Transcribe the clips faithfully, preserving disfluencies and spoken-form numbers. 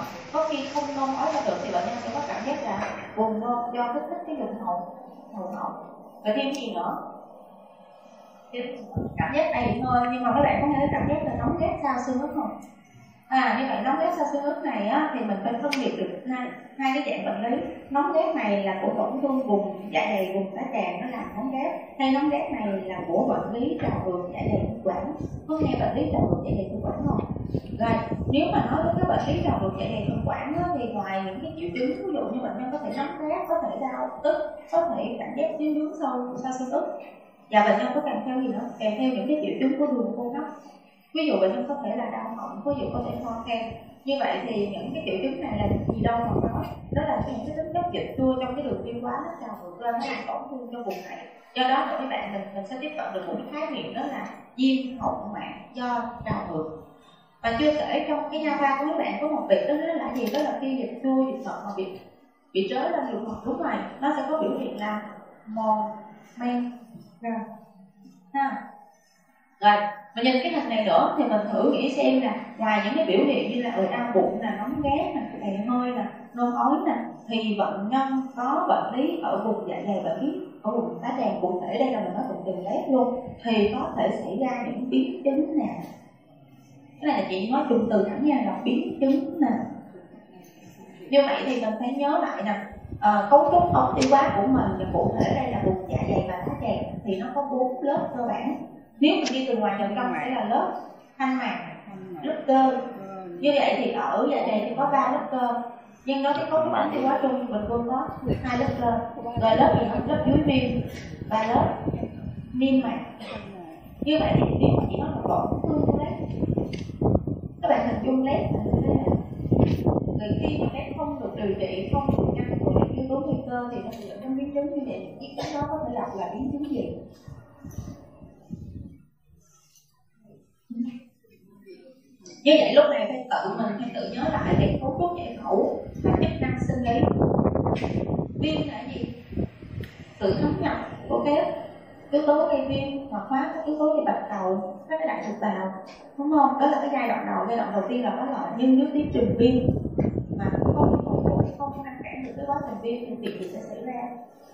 có khi không nôn ói ra được thì bệnh nhân sẽ có cảm giác là buồn nôn do kích thích cái vùng họng, hầu họng. Và thêm gì nữa? Cảm giác đầy hơi, nhưng mà các bạn có nghe cảm giác là nóng rát sau xương ức không? À, như vậy nóng rát sau xương ức này á, thì mình phải phân biệt được hai, hai cái dạng bệnh lý. Nóng rát này là của tổn thương vùng dạ dày, vùng tá tràng nó làm nóng rát, hay nóng rát này là của bệnh lý trào ngược dạ dày thực quản. Có nghe bệnh lý trào ngược dạ dày thực quản không? Rồi, nếu mà nói đến cái bệnh lý trào ngược dạ dày thực quản á, thì ngoài những cái triệu chứng, ví dụ như bệnh nhân có thể nóng rát, có thể đau tức, có thể cảm giác dính dướng sâu sau xương ức, và bệnh nhân có kèm theo gì nữa? Kèm theo những cái triệu chứng của đường hô hấp. Ví dụ bệnh nhân có thể là đau họng, ví dụ có thể ho khan. Như vậy thì những cái triệu chứng này là gì đâu mà nói, đó là những cái tính chất dịch chua trong cái đường tiêu hóa nó trào ngược lên, nó làm tổn thương cho vùng này. Do đó các bạn mình mình sẽ tiếp cận được một cái khái niệm đó là viêm họng mạn do trào ngược. Và chưa kể trong cái nha khoa của các bạn có một việc đó, đó là gì? Đó là khi dịch chua, dịch ngọt mà bị bị trớ lên đường họng, đúng rồi, nó sẽ có biểu hiện là mòn men ra ha. Rồi, mà nhìn cái hình này nữa thì mình thử nghĩ xem là ngoài những cái biểu hiện như là ở đau bụng nè, nóng rát nè, đầy hơi nè, nôn ói nè, thì bệnh nhân có bệnh lý ở vùng dạ dày, bệnh lý ở vùng tá tràng, cụ thể đây là mình nói vùng đường lét luôn, thì có thể xảy ra những biến chứng nào? Cái này là chị nói chung từ thẳng nha, là biến chứng nè. Như vậy thì mình phải nhớ lại nè, à, cấu trúc ống tiêu hóa của mình, và cụ thể đây là vùng dạ dày và tá tràng, thì nó có bốn lớp cơ bản. Nếu mình đi từ ngoài vào trong sẽ là lớp thanh mạc, lớp cơ. Như vậy thì ở dạ dày thì có ba lớp cơ, nhưng đối với cấu trúc ống tiêu hóa chung bình quân có hai lớp cơ. Rồi lớp gì? Lớp dưới viêm và lớp niêm mạc. Như vậy thì nếu mà chỉ nói là tổn thương lét, các bạn hình dung lét là như thế nào? Rồi khi mà lét không được điều trị, không được ngăn ngừa những yếu tố nguy cơ thì nó sẽ dẫn đến biến chứng như vậy. Biến chứng đó có thể đọc là biến chứng gì? Như vậy lúc này phải tự mình phải tự nhớ lại cái cấu trúc giải phẫu và chức năng sinh lý. Viêm là gì? Sự thấm nhập của cái yếu tố gây viêm hoặc hóa các yếu tố như bạch cầu, các cái đại thực bào, đúng không? Đó là cái giai đoạn đầu. Giai đoạn đầu tiên là có lợi, nhưng nếu tiến trình viêm mà không được hồi phục, không ngăn cản được cái quá trình viêm thì việc gì sẽ xảy ra?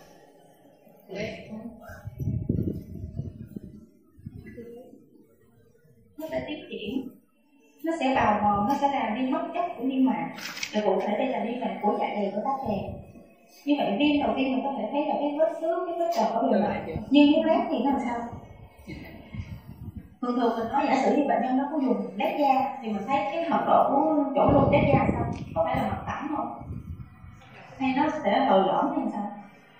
Nó sẽ tiến triển, nó sẽ bào mòn, nó sẽ làm đi mất chất của niêm mạc. Và cụ thể đây là niêm mạc của dạ dày, của tá tràng. Như vậy viêm đầu tiên mình có thể thấy là cái vết xước, cái vết tròn ở bề mặt. Nhưng cái lét thì nó làm sao? Thường thường mình nói giả sử như bệnh nhân nó có dùng lét da thì mình thấy cái mật độ của chỗ luôn lét da sao? Có phải là mặt phẳng không? Hay nó sẽ lồi lõm hay sao?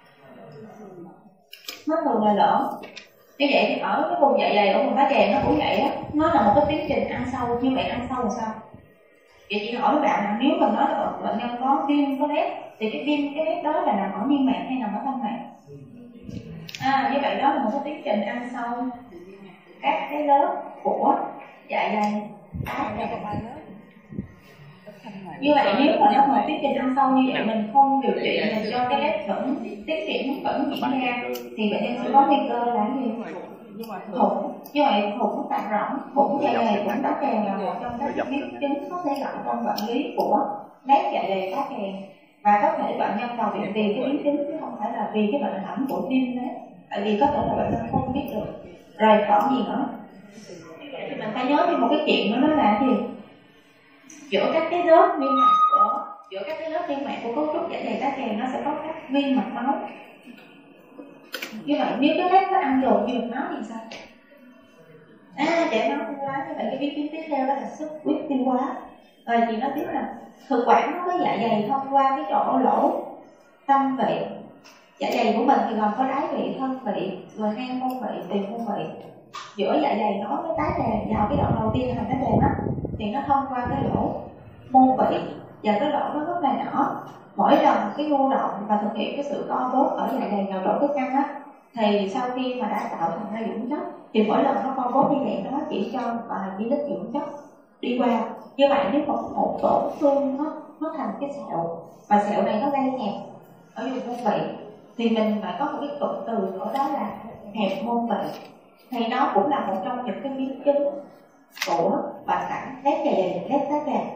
Nó thường là lõm. Như vậy thì ở cái vùng dạ dày, ở vùng tá tràng nó cũng vậy á, nó là một cái tiến trình ăn sâu. Như vậy ăn sâu là sao? Vậy chị hỏi các bạn là nếu mình nói là bệnh nhân có viêm, có lét, thì cái viêm, cái lét đó là nằm ở niêm mạc hay nằm ở thanh mạc? À, như vậy đó là một cái tiến trình ăn sâu các cái lớp của dạ dày, tá tràng. Như vậy nếu mà nó một tiến trình ăn sâu như vậy mình không điều trị mình cho cái lét vẫn tiến triển vẫn diễn ra thì bệnh nhân sẽ có nguy cơ là gì? Thủng. Như vậy thủng tạng rỗng, thủng dạ dày, thủng tá tràng là một trong các biến chứng có thể gặp trong bệnh lý của lét dạ dày, tá tràng. Và có thể bệnh nhân vào viện vì cái biến chứng chứ không phải là vì cái bệnh hẳn của viêm lét. Tại vì có thể là bệnh nhân không biết được. Rồi còn gì nữa? Thì mình phải nhớ thêm một cái chuyện nữa, đó là gì? Giữa các cái lớp niêm mạc của giữa các cái lớp niêm mạc của cấu trúc dạ dày, tá tràng nó sẽ có các viên mạch máu. Như vậy nếu cái lét nó ăn dồn như mạch máu thì sao? À, chảy máu tiêu hóa. Như vậy cái biến chứng tiếp theo đó là xuất huyết tiêu hóa. Rồi chị nói tiếp là thực quản nó có dạ dày thông qua cái chỗ lỗ tâm vị. Dạ dày của mình thì gồm có đáy vị, thân vị, rồi hang môn vị, tiền môn vị. Giữa dạ dày nó với tá tràng vào cái đoạn đầu tiên là tá tràng á, thì nó thông qua cái lỗ môn vị, và cái lỗ nó rất là nhỏ. Mỗi lần cái nhu động và thực hiện cái sự co bóp ở dạ dày vào chỗ thức ăn á, thì sau khi mà đã tạo thành ra dưỡng chất thì mỗi lần nó co bóp như vậy nó chỉ cho vài ml dưỡng chất đi qua. Như vậy nếu một, một tổn thương nó nó thành cái sẹo và sẹo này nó gây hẹp ở vùng môn vị thì mình phải có một cái cụm từ ở đó là hẹp môn vị. Thì nó cũng là một trong những cái biến chứng của bệnh cảnh lét dạ dày, lét tá tràng.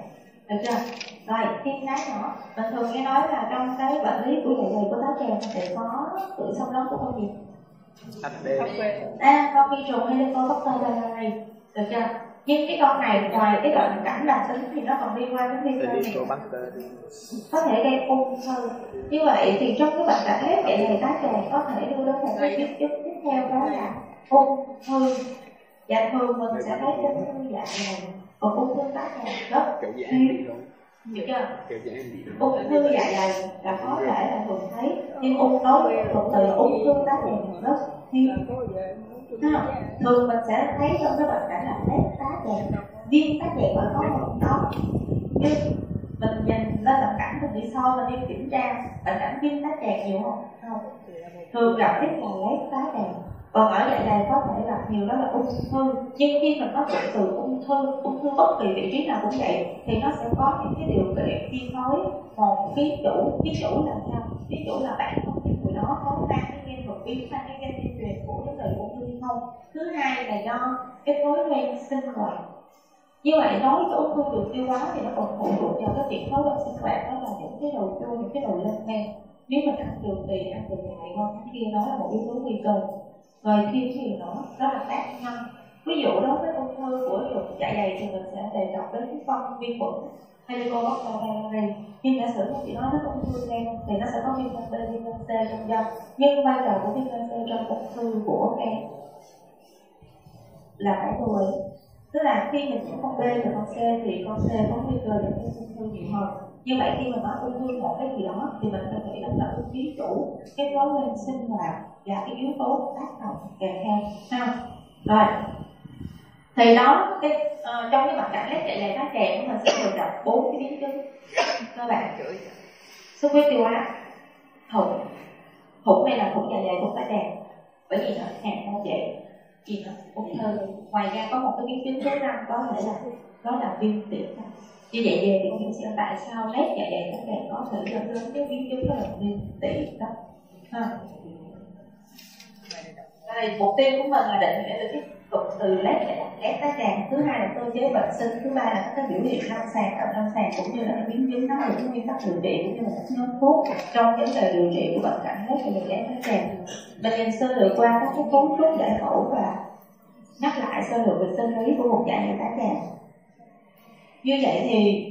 được chưa? Rồi thêm cái nữa, bình thường nghe nói là trong cái bệnh lý của dạ dày của táo tràng sẽ có tự xâm lấn của con gì? hát bê. À, con vi trùng Helicobacter pylori, được chưa? Nhưng cái con này ngoài cái bệnh cảnh lành tính thì nó còn liên quan đến vi khuẩn có thể gây ung thư. Như vậy thì trong cái bệnh cảnh lét dạ dày táo tràng có thể đưa đến một cái biến chứng tiếp theo, đó là ung thư. Dạ thường mình sẽ thấy ung thư dạ dày, còn ung thư táo tràng rất hiếm, hiểu chưa? Ung thư dạ dày là có thể là thường thấy, nhưng ung đối với một từ là ung thư táo tràng rất hiếm. Thường mình sẽ thấy trong cái bệnh cảnh là lét tá tràng, viêm tá tràng ở có một đó. Nhưng mình nhìn lên bệnh cảnh mình đi so, mình đi kiểm tra bệnh cảnh viêm tá tràng nhiều không? Không. Thường gặp nhất là lét tá tràng. Còn ở dạ dày có thể gặp nhiều đó là ung thư. Nhưng khi mình có cụm từ ung thư, ung thư bất kỳ vị trí nào cũng vậy, thì nó sẽ có những cái điều kiện chi phối. Một ví dụ, ví dụ là sao? Ví dụ là bạn không biết người đó có mang cái gen đột biến, mang cái gen di truyền của cái người ung thư không. Thứ hai là do cái thói quen sinh hoạt. Như vậy nói cái ung thư đường tiêu hóa thì nó còn phụ thuộc vào cái việc thói quen sinh hoạt, đó là những cái đồ chua, những cái đồ lên men. Nếu mình ăn đường tỳ, ăn đường này qua cái kia, đó là một yếu tố nguy cơ. Rồi thêm thì nó đó là tác nhân. Ví dụ đối với ung thư của ruột dạ dày thì mình sẽ đề cập đến cái phân vi khuẩn Helicobacter pylori. Nhưng giả sử chị nói nó ung thư gan thì nó sẽ có vitamin B, vitamin C trong da. Nhưng vai trò của vitamin C trong ung thư của gan là phải lưu ý. Tức là khi mình nhiễm con B và con C thì con C có nguy cơ dẫn đến ung thư nhiều hơn. Như vậy khi mình nói ung thư một cái gì đó thì mình phải nghĩ đến là ung ví chủ, cái thói quen sinh hoạt là cái yếu tố tác động kèm theo, ha. Rồi thì đó cái uh, trong cái mặt cảnh lét dạ dày táo tràng của mình sẽ thường gặp bốn cái biến chứng cơ bản. Xuất huyết tiêu hóa, thủng, thủng này là thủng dạ dày, thủng táo tràng, bởi vì nó hẹp nó dễ gì nữa ung thư. Ngoài ra có một cái biến chứng thứ năm có thể là đó là viêm tiểu phế. Như vậy về thì mình sẽ tại sao lét dạ dày táo tràng có thể dẫn đến cái biến chứng đó là viêm tiểu phế, ha. Đây, mục tiêu của mình là định nghĩa được cái cụm từ lét lét tá tràng. Thứ hai là cơ chế bệnh sinh, thứ ba là các biểu hiện lâm sàng, cận lâm sàng cũng như là cái biến chứng, nó là những nguyên tắc điều trị cũng như là các nhóm thuốc trong vấn đề điều trị của bệnh cảnh lét dạ dày tá tràng. Mình nhìn sơ lược qua các cái cấu trúc giải phẫu và nhắc lại sơ lược về sinh lý của một dạ dày tá tràng. Như vậy thì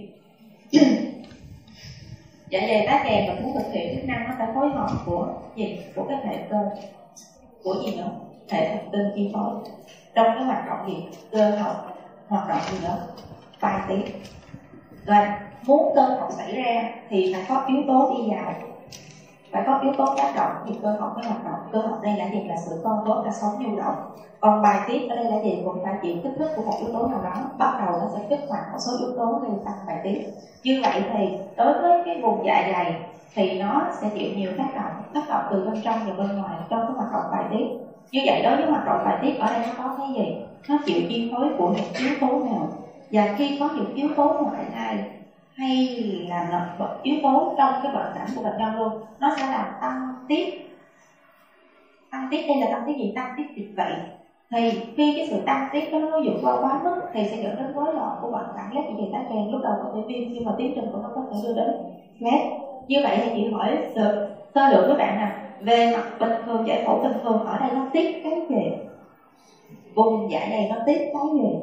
dạ dày tá tràng mà muốn thực hiện chức năng nó phải phối hợp của gì, của cái hệ cơ, của gì nữa, hệ thần kinh chi phối trong cái hoạt động gì, cơ học hoạt động gì đó, bài tiết. Rồi muốn cơ học xảy ra thì phải có yếu tố đi vào, phải có yếu tố tác động thì cơ học mới hoạt động. Cơ học đây là gì? Là sự con vốn, là sống nhu động. Còn bài tiết ở đây là gì? Cũng phải chịu kích thích của một yếu tố nào đó, bắt đầu nó sẽ kích hoạt một số yếu tố gây tăng bài tiết. Như vậy thì đối với cái vùng dạ dày thì nó sẽ chịu nhiều tác động, tác động từ bên trong và bên ngoài trong cái hoạt động bài tiết. Như vậy đối với hoạt động bài tiết ở đây nó có cái gì? Nó chịu chi phối của những yếu tố nào? Và khi có những yếu tố ngoại thai hay là yếu tố trong cái bệnh cảnh của bệnh nhân luôn, nó sẽ làm tăng tiết. Tăng tiết đây là tăng tiết gì? Tăng tiết dịch vị. Thì khi cái sự tăng tiết đó nó vượt qua quá mức thì sẽ dẫn đến rối loạn của bệnh cảnh lét dạ dày tá tràng. Lúc đầu có thể viêm nhưng mà tiến trình của nó có thể đưa đến lét. Như vậy thì chị hỏi được sơ lược với bạn nè, về mặt bình thường giải phẫu bình thường ở đây nó tiết cái gì? Vùng dạ dày nó tiết cái gì?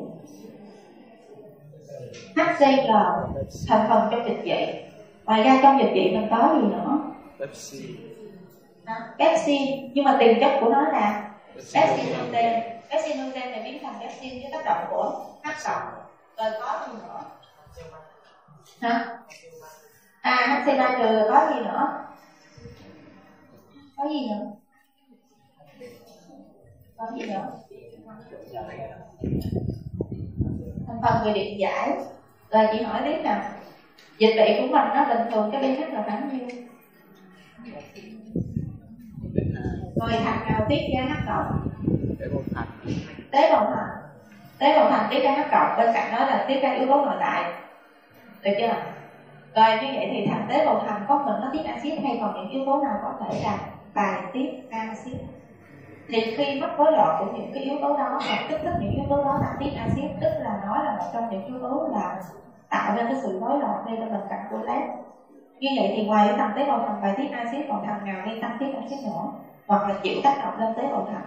hát xê lờ thành phần trong dịch vị. Ngoài ra trong dịch vị mình có gì nữa? Pepsi. À, Pepsi, nhưng mà tiền chất của nó là pepsinothen. Pepsinothen này biến thành pepsin với tác động của H cộng. Rồi có gì nữa? Hả? À, hát xê ba trừ có gì nữa? Có gì nữa? Có gì nữa? Thành phần về điện giải. Rồi chị hỏi tiếp nè, dịch vị của mình nó bình thường cái pH là khoảng nhiêu? Rồi thành nào tiết ra H cộng? Tế bào thành. Tế bào thành. Tế bào thành tiết ra H cộng, bên cạnh đó là tiết ra yếu tố nội tại. Được chưa? Rồi như vậy thì thành tế bào thành có mình nó tiết axit hay còn những yếu tố nào có thể là bài tiết axit? Thì khi mắc rối loạn của những cái yếu tố đó và kích thích những yếu tố đó là tiết axit, tức là nó là một trong những yếu tố là tạo ra cái sự rối loạn gây ra bệnh cảnh của lát. Như vậy thì ngoài cái tăng tế bào thành bài tiết axit, còn thằng nào gây tăng tiết axit nữa hoặc là chịu tác động lên tế bào thành?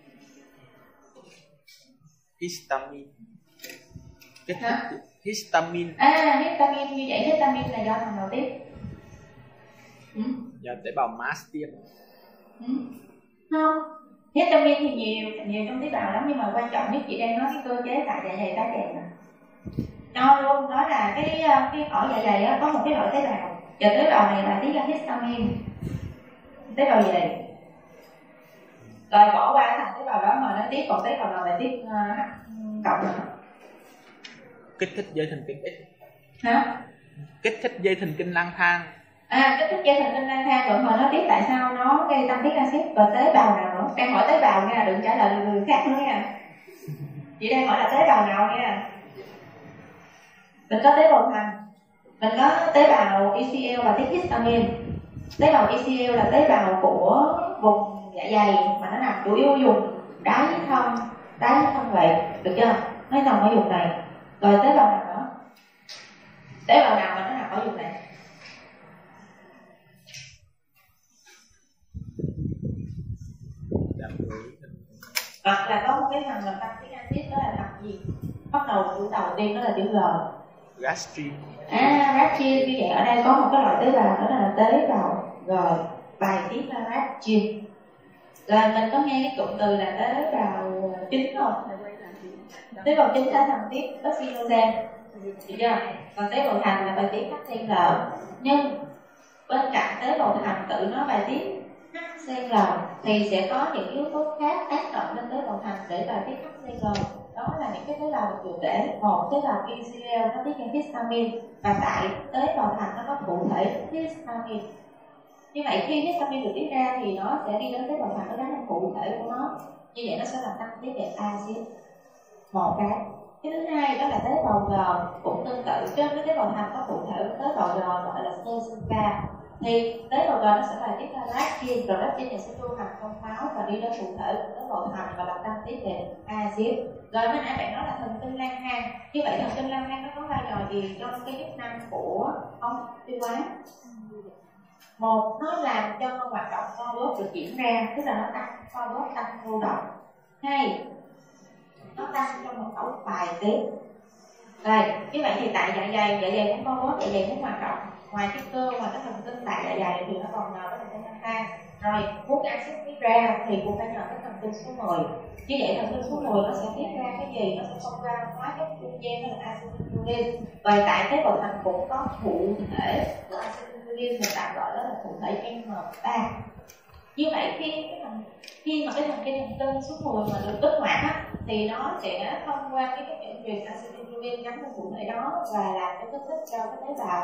Histamine. Cái Hả? Histamine. À, histamine, như vậy histamine là do thằng nào tiếp? Ừ? Do tế bào mast tiếp. Ừ? Không, histamine thì nhiều, nhiều trong tế bào lắm, nhưng mà quan trọng nhất chị đang nói cái cơ chế tại dạ dày tá tràng nè. Nói luôn, đó là cái cái ở dạ dày á, có một cái loại tế bào, và tế bào này là tiết ra histamine. Tế bào gì đây? Rồi bỏ qua thành tế bào đó mà nó tiết, còn tế bào nào lại tiết uh, cộng nữa? Kích thích dây thần kinh ít. Hả? Kích thích dây thần kinh lang thang. À, kích thích dây thần kinh lang thang, rồi mà nó biết tại sao nó gây tăng tiết axit, và tế bào nào nữa? Đang hỏi tế bào nha, đừng trả lời người khác nữa nha. Chị đang hỏi là tế bào nào nha. Mình có tế bào thành, mình có tế bào E C L và tiết histamine. Tế bào E C L là tế bào của vùng dạ dày mà nó nằm chủ yếu dùng đáy thân, đáy thân vậy, được chưa? Nó nằm ở vùng này. Rồi tế bào nào nữa? Tế bào nào mà nó nằm ở vùng này? Hoặc là có một cái thằng là tăng tiết axit, đó là thằng gì? Bắt đầu chữ đầu tiên đó là chữ G. Gastrin. À, gastrin, như vậy ở đây có một cái loại tế bào đó là tế bào G, bài tiết ra gastrin. Rồi mình có nghe cái cụm từ là tế bào trứng không? Tế bào trứng sẽ thành tiết oxygen, được chưa? Còn tế bào thành là bài tiết hát xê lờ. Nhưng bên cạnh tế bào thành tự nó bài tiết hát xê lờ thì sẽ có những yếu tố khác tác động lên tế bào thành để bài tiết hát xê lờ. Đó là những cái tế bào được để một tế bào E C L nó tiết ra histamine, và tại tế bào thành nó có thụ thể histamine. Như vậy khi histamine được tiết ra thì nó sẽ đi đến tế bào thành, nó đánh lên thụ thể của nó. Như vậy nó sẽ làm tăng tiết về axit. Một cái. Cái thứ hai đó là tế bào G cũng tương tự, trên cái tế bào thành có thụ thể của tế bào G gọi là Sesinca. Thì tế bào G nó sẽ bài tiết ra lactin, rồi lactin này sẽ lưu hành trong máu và đi đến thụ thể của tế bào thành và làm tăng tiết về axit. Rồi mới nãy bạn nói là thần kinh lang thang. Như vậy thần kinh lang thang nó có vai trò gì trong cái chức năng của ống tiêu hóa? Một, nó làm cho hoạt động co bóp được diễn ra, tức là nó tăng co bóp, tăng lưu động. Hai, nó tăng trong một khẩu bài tiết. Rồi, như vậy thì tại dạ dày, dạ dày cũng co bóp, dạ dày cũng hoạt động. Ngoài cái cơ mà cái thần kinh tại dạ dày thì nó còn nhờ cái thần kinh lang thang. Rồi, muốn axit tiết ra thì cũng phải nhờ cái thần kinh số mười. Như vậy thần kinh số mười nó sẽ tiết ra cái gì? Nó sẽ thông qua hóa chất trung gian, đó là acetylcholine. Và tại tế bào thành cũng có thụ thể của acetylcholine, mình tạm gọi đó là thụ thể M ba. Như vậy khi cái thần, khi mà cái thần kinh thần kinh số mười mà được kích hoạt á, thì nó sẽ thông qua cái cái truyền acetylcholine gắn với thụ thể đó và làm cho kích thích cho cái tế bào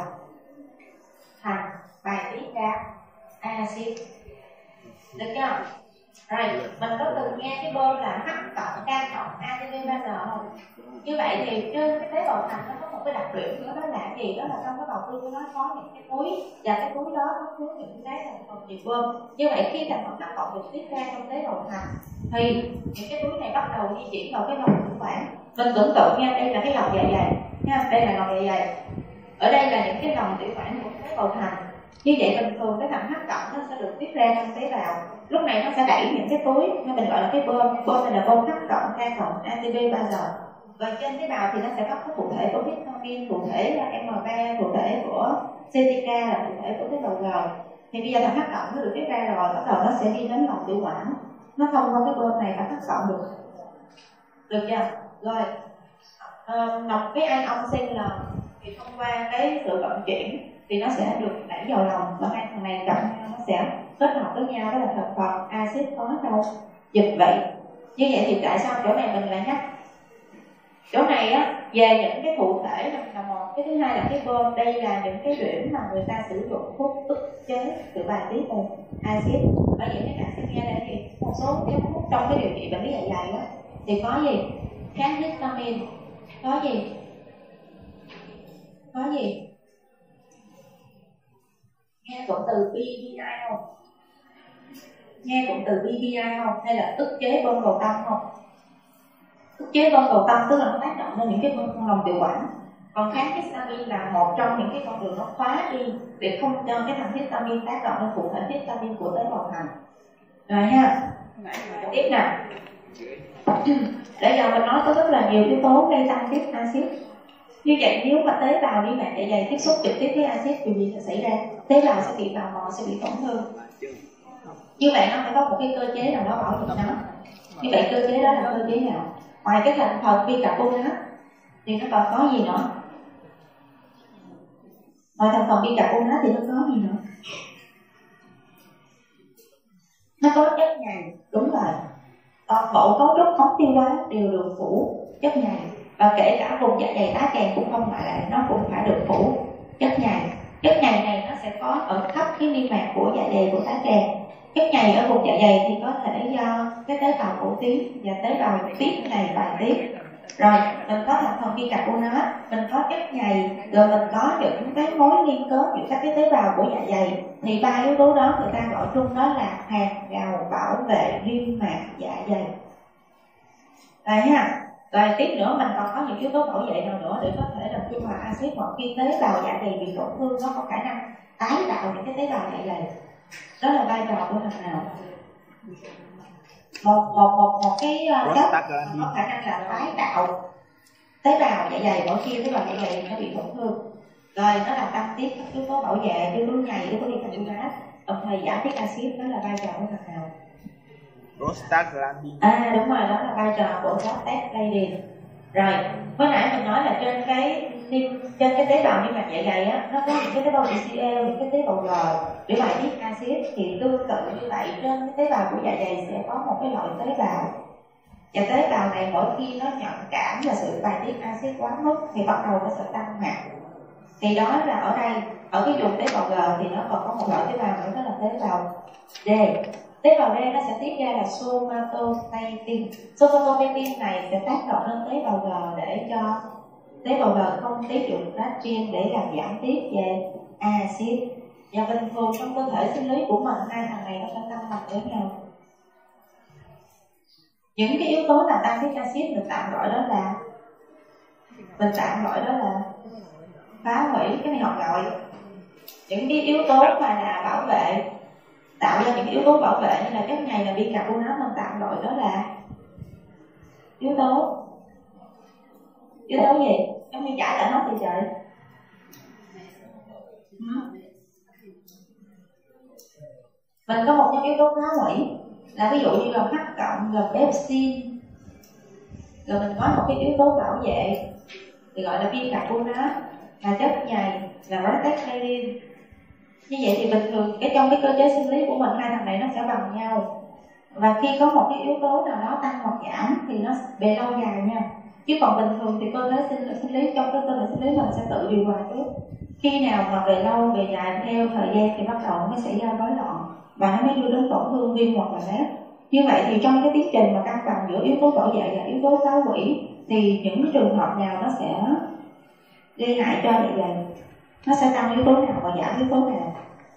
thành bài tiết ra axit. Được chưa? Rồi, mình có từng nghe cái bơm là H cộng K cộng a tê pê bao giờ không? Như vậy thì trên cái tế bào thành nó có một cái đặc điểm nữa, đó là gì? Đó là trong cái bào quy của nó có những cái túi, và cái túi đó nó chứa những cái thành phần nhiệt bơm. Như vậy khi thành phần H cộng được tiết ra trong tế bào thành thì những cái túi này bắt đầu di chuyển vào cái lòng tiểu quản. Mình tưởng tượng nha, đây là cái lòng dạ dày nha, đây là lòng dạ dày. Ở đây là những cái lòng tiểu quản của tế bào thành. Như vậy bình thường cái thằng H cộng nó sẽ được tiết ra trong tế bào. Lúc này nó sẽ đẩy những cái túi, nên mình gọi là cái bơm. Bơm này là bơm H cộng, K cộng, a tê pê bao giờ. Và trên tế bào thì nó sẽ có cái thụ thể của histamine, thụ thể M ba, thụ thể của Sesinca là thụ thể của tế bào G. Thì bây giờ thằng H cộng nó được tiết ra rồi, bắt đầu nó sẽ đi đến lòng tiểu quản. Nó thông qua cái bơm này và H cộng được. Được chưa? Rồi, à, nọc cái ion sinh là thì thông qua cái sự vận chuyển thì nó sẽ được đẩy vào lòng, và hai thằng này gặp nhau nó sẽ kết hợp với nhau, đó là thành phần axit có trong dịch vị. Như vậy thì tại sao chỗ này mình lại nhắc chỗ này á về những cái thụ thể là một, cái thứ hai là cái bơm. Đây là những cái điểm mà người ta sử dụng thuốc ức chế sự bài tiết của axit. Bởi vậy các bạn sẽ nghe đây thì một số cái thuốc trong cái điều trị bệnh lý dạ dày á thì có gì? Kháng histamine, có gì? Có gì? Nghe cụm từ pê pê i không? Nghe cụm từ pê pê i không? Hay là ức chế bơm cầu tâm không? Ức chế bơm cầu tâm tức là nó tác động lên những cái bơm lòng tiểu quản. Còn kháng histamine là một trong những cái con đường nó khóa đi để không cho cái thằng histamine tác động lên cụ thể histamine của tế bào thành. Rồi ha. Tiếp nào. Để giờ mình nói có rất là nhiều yếu tố gây tăng tiết axit. Như vậy nếu mà tế bào niêm mạc dạ dày tiếp xúc trực tiếp với axit thì gì sẽ xảy ra? Tế bào sẽ bị bào mòn, sẽ bị tổn thương. Như vậy nó phải có một cái cơ chế nào đó bảo vệ nó. Như vậy cơ chế đó là cơ chế nào? Ngoài cái thành phần bicarbonate thì nó còn có gì nữa? Ngoài thành phần bicarbonate thì nó có gì nữa? Nó có chất nhầy, đúng rồi. Toàn bộ cấu trúc ống tiêu hóa đều được phủ chất nhầy, và kể cả vùng dạ dày tá tràng cũng không ngoại lệ, nó cũng phải được phủ chất nhầy. Chất nhầy này nó sẽ có ở khắp cái niêm mạc của dạ dày của tá tràng. Chất nhầy ở vùng dạ dày thì có thể do cái tế bào cổ tuyến và tế bào tiết này bài tiết. Rồi mình có thành phần bicarbonate, mình có chất nhầy, rồi mình có những cái mối liên kết giữa các cái tế bào của dạ dày. Thì ba yếu tố đó người ta gọi chung đó là hàng rào bảo vệ niêm mạc dạ dày. Rồi ha. Rồi tiếp nữa mình còn có những yếu tố bảo vệ nào nữa để có thể làm trung hòa axit, hoặc khi tế bào dạ dày bị tổn thương nó có khả năng tái tạo những cái tế bào dạ dày. Đó là vai trò của thằng nào? Một một một một cái chất có khả năng là tái tạo tế bào dạ dày mỗi khi tế bào dạ dày nó bị tổn thương. Rồi nó làm tăng tiết các yếu tố bảo vệ, yếu tố nhầy, yếu tố bicarbonate, đồng thời giảm tiết axit. Đó là vai trò của thằng nào? Prostaglandin. À đúng rồi, đó là vai trò của prostaglandin. Rồi, mới nãy mình nói là trên cái trên cái tế bào niêm mạc dạ dày á, nó có những cái tế bào bê xê lờ, những cái tế bào G để bài tiết axit. Thì tương tự như vậy, trên cái tế bào của dạ dày sẽ có một cái loại tế bào, và tế bào này mỗi khi nó nhận cảm và sự bài tiết axit quá mức thì bắt đầu nó sẽ tăng mạnh. Thì đó là ở đây, ở cái vùng tế bào G thì nó còn có một loại tế bào nữa, đó là tế bào D. Tế bào D nó sẽ tiết ra là somatostatin. Somatostatin này sẽ tác động lên tế bào G để cho tế bào G không tiết dụng gastrin để làm giảm tiết về axit. Và bình thường trong cơ thể sinh lý của mình, hai thằng này nó sẽ tăng bằng với nhau. Những cái yếu tố làm tăng tiết axit mình tạm gọi đó là mình tạm gọi đó là phá hủy. Cái này học gọi những cái yếu tố mà là bảo vệ, tạo ra những yếu tố bảo vệ như là chất nhầy, là bicarbonate, mình tạm gọi đó là yếu tố yếu tố gì? Giống như giải đã nói thì trời. Mình có một cái yếu tố phá hủy là ví dụ như là H cộng, là pepsin. Rồi mình có một cái yếu tố bảo vệ thì gọi là bicarbonate, là chất nhầy, là prostaglandin. Như vậy thì bình thường cái trong cái cơ chế sinh lý của mình, hai thằng này nó sẽ bằng nhau. Và khi có một cái yếu tố nào đó tăng hoặc giảm thì nó về lâu dài nha. Chứ còn bình thường thì cơ thể sinh, sinh lý trong cái cơ thể sinh lý mình sẽ tự điều hòa trước. Khi nào mà về lâu về dài theo thời gian thì bắt đầu nó mới xảy ra rối loạn và nó mới đưa đến tổn thương, viêm hoặc là nát. Như vậy thì trong cái tiến trình mà cân bằng giữa yếu tố bảo vệ và yếu tố phá hủy thì những cái trường hợp nào nó sẽ gây hại cho dạ dày, nó sẽ tăng yếu tố nào và giảm yếu tố nào?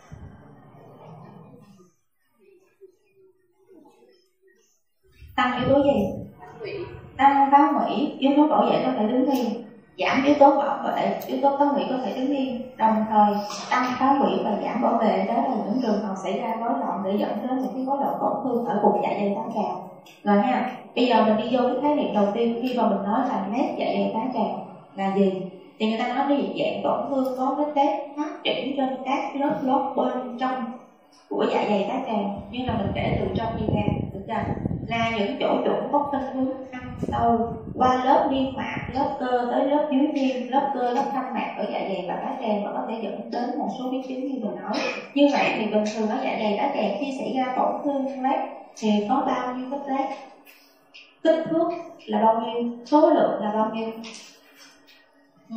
Tăng yếu tố gì? Tăng phá hủy, yếu tố bảo vệ có thể đứng yên. Giảm yếu tố bảo vệ, yếu tố phá hủy có thể đứng yên. Đồng thời tăng phá hủy và giảm bảo vệ, đó là những trường hợp xảy ra rối loạn để dẫn đến những cái rối loạn tổn thương ở vùng dạ dày tá tràng. Rồi ha, bây giờ mình đi vô cái khái niệm đầu tiên khi mà mình nói là nét dạ dày tá tràng là gì? Thì người ta nói cái dạng tổn thương có cái test phát triển trên các lớp lót bên trong của dạ dày tá tràng, như là mình kể từ trong đi ra, được chưa? Là những chỗ trũng có khuynh hướng ăn sâu qua lớp niêm mạc, lớp cơ tới lớp dưới niêm, lớp cơ, lớp thanh mạc ở dạ dày và tá tràng, và có thể dẫn đến một số biến chứng như mình nói. Như vậy thì bình thường ở dạ dày tá tràng khi xảy ra tổn thương lét thì có bao nhiêu cái lét? Kích thước là bao nhiêu? Số lượng là bao nhiêu? Ừ.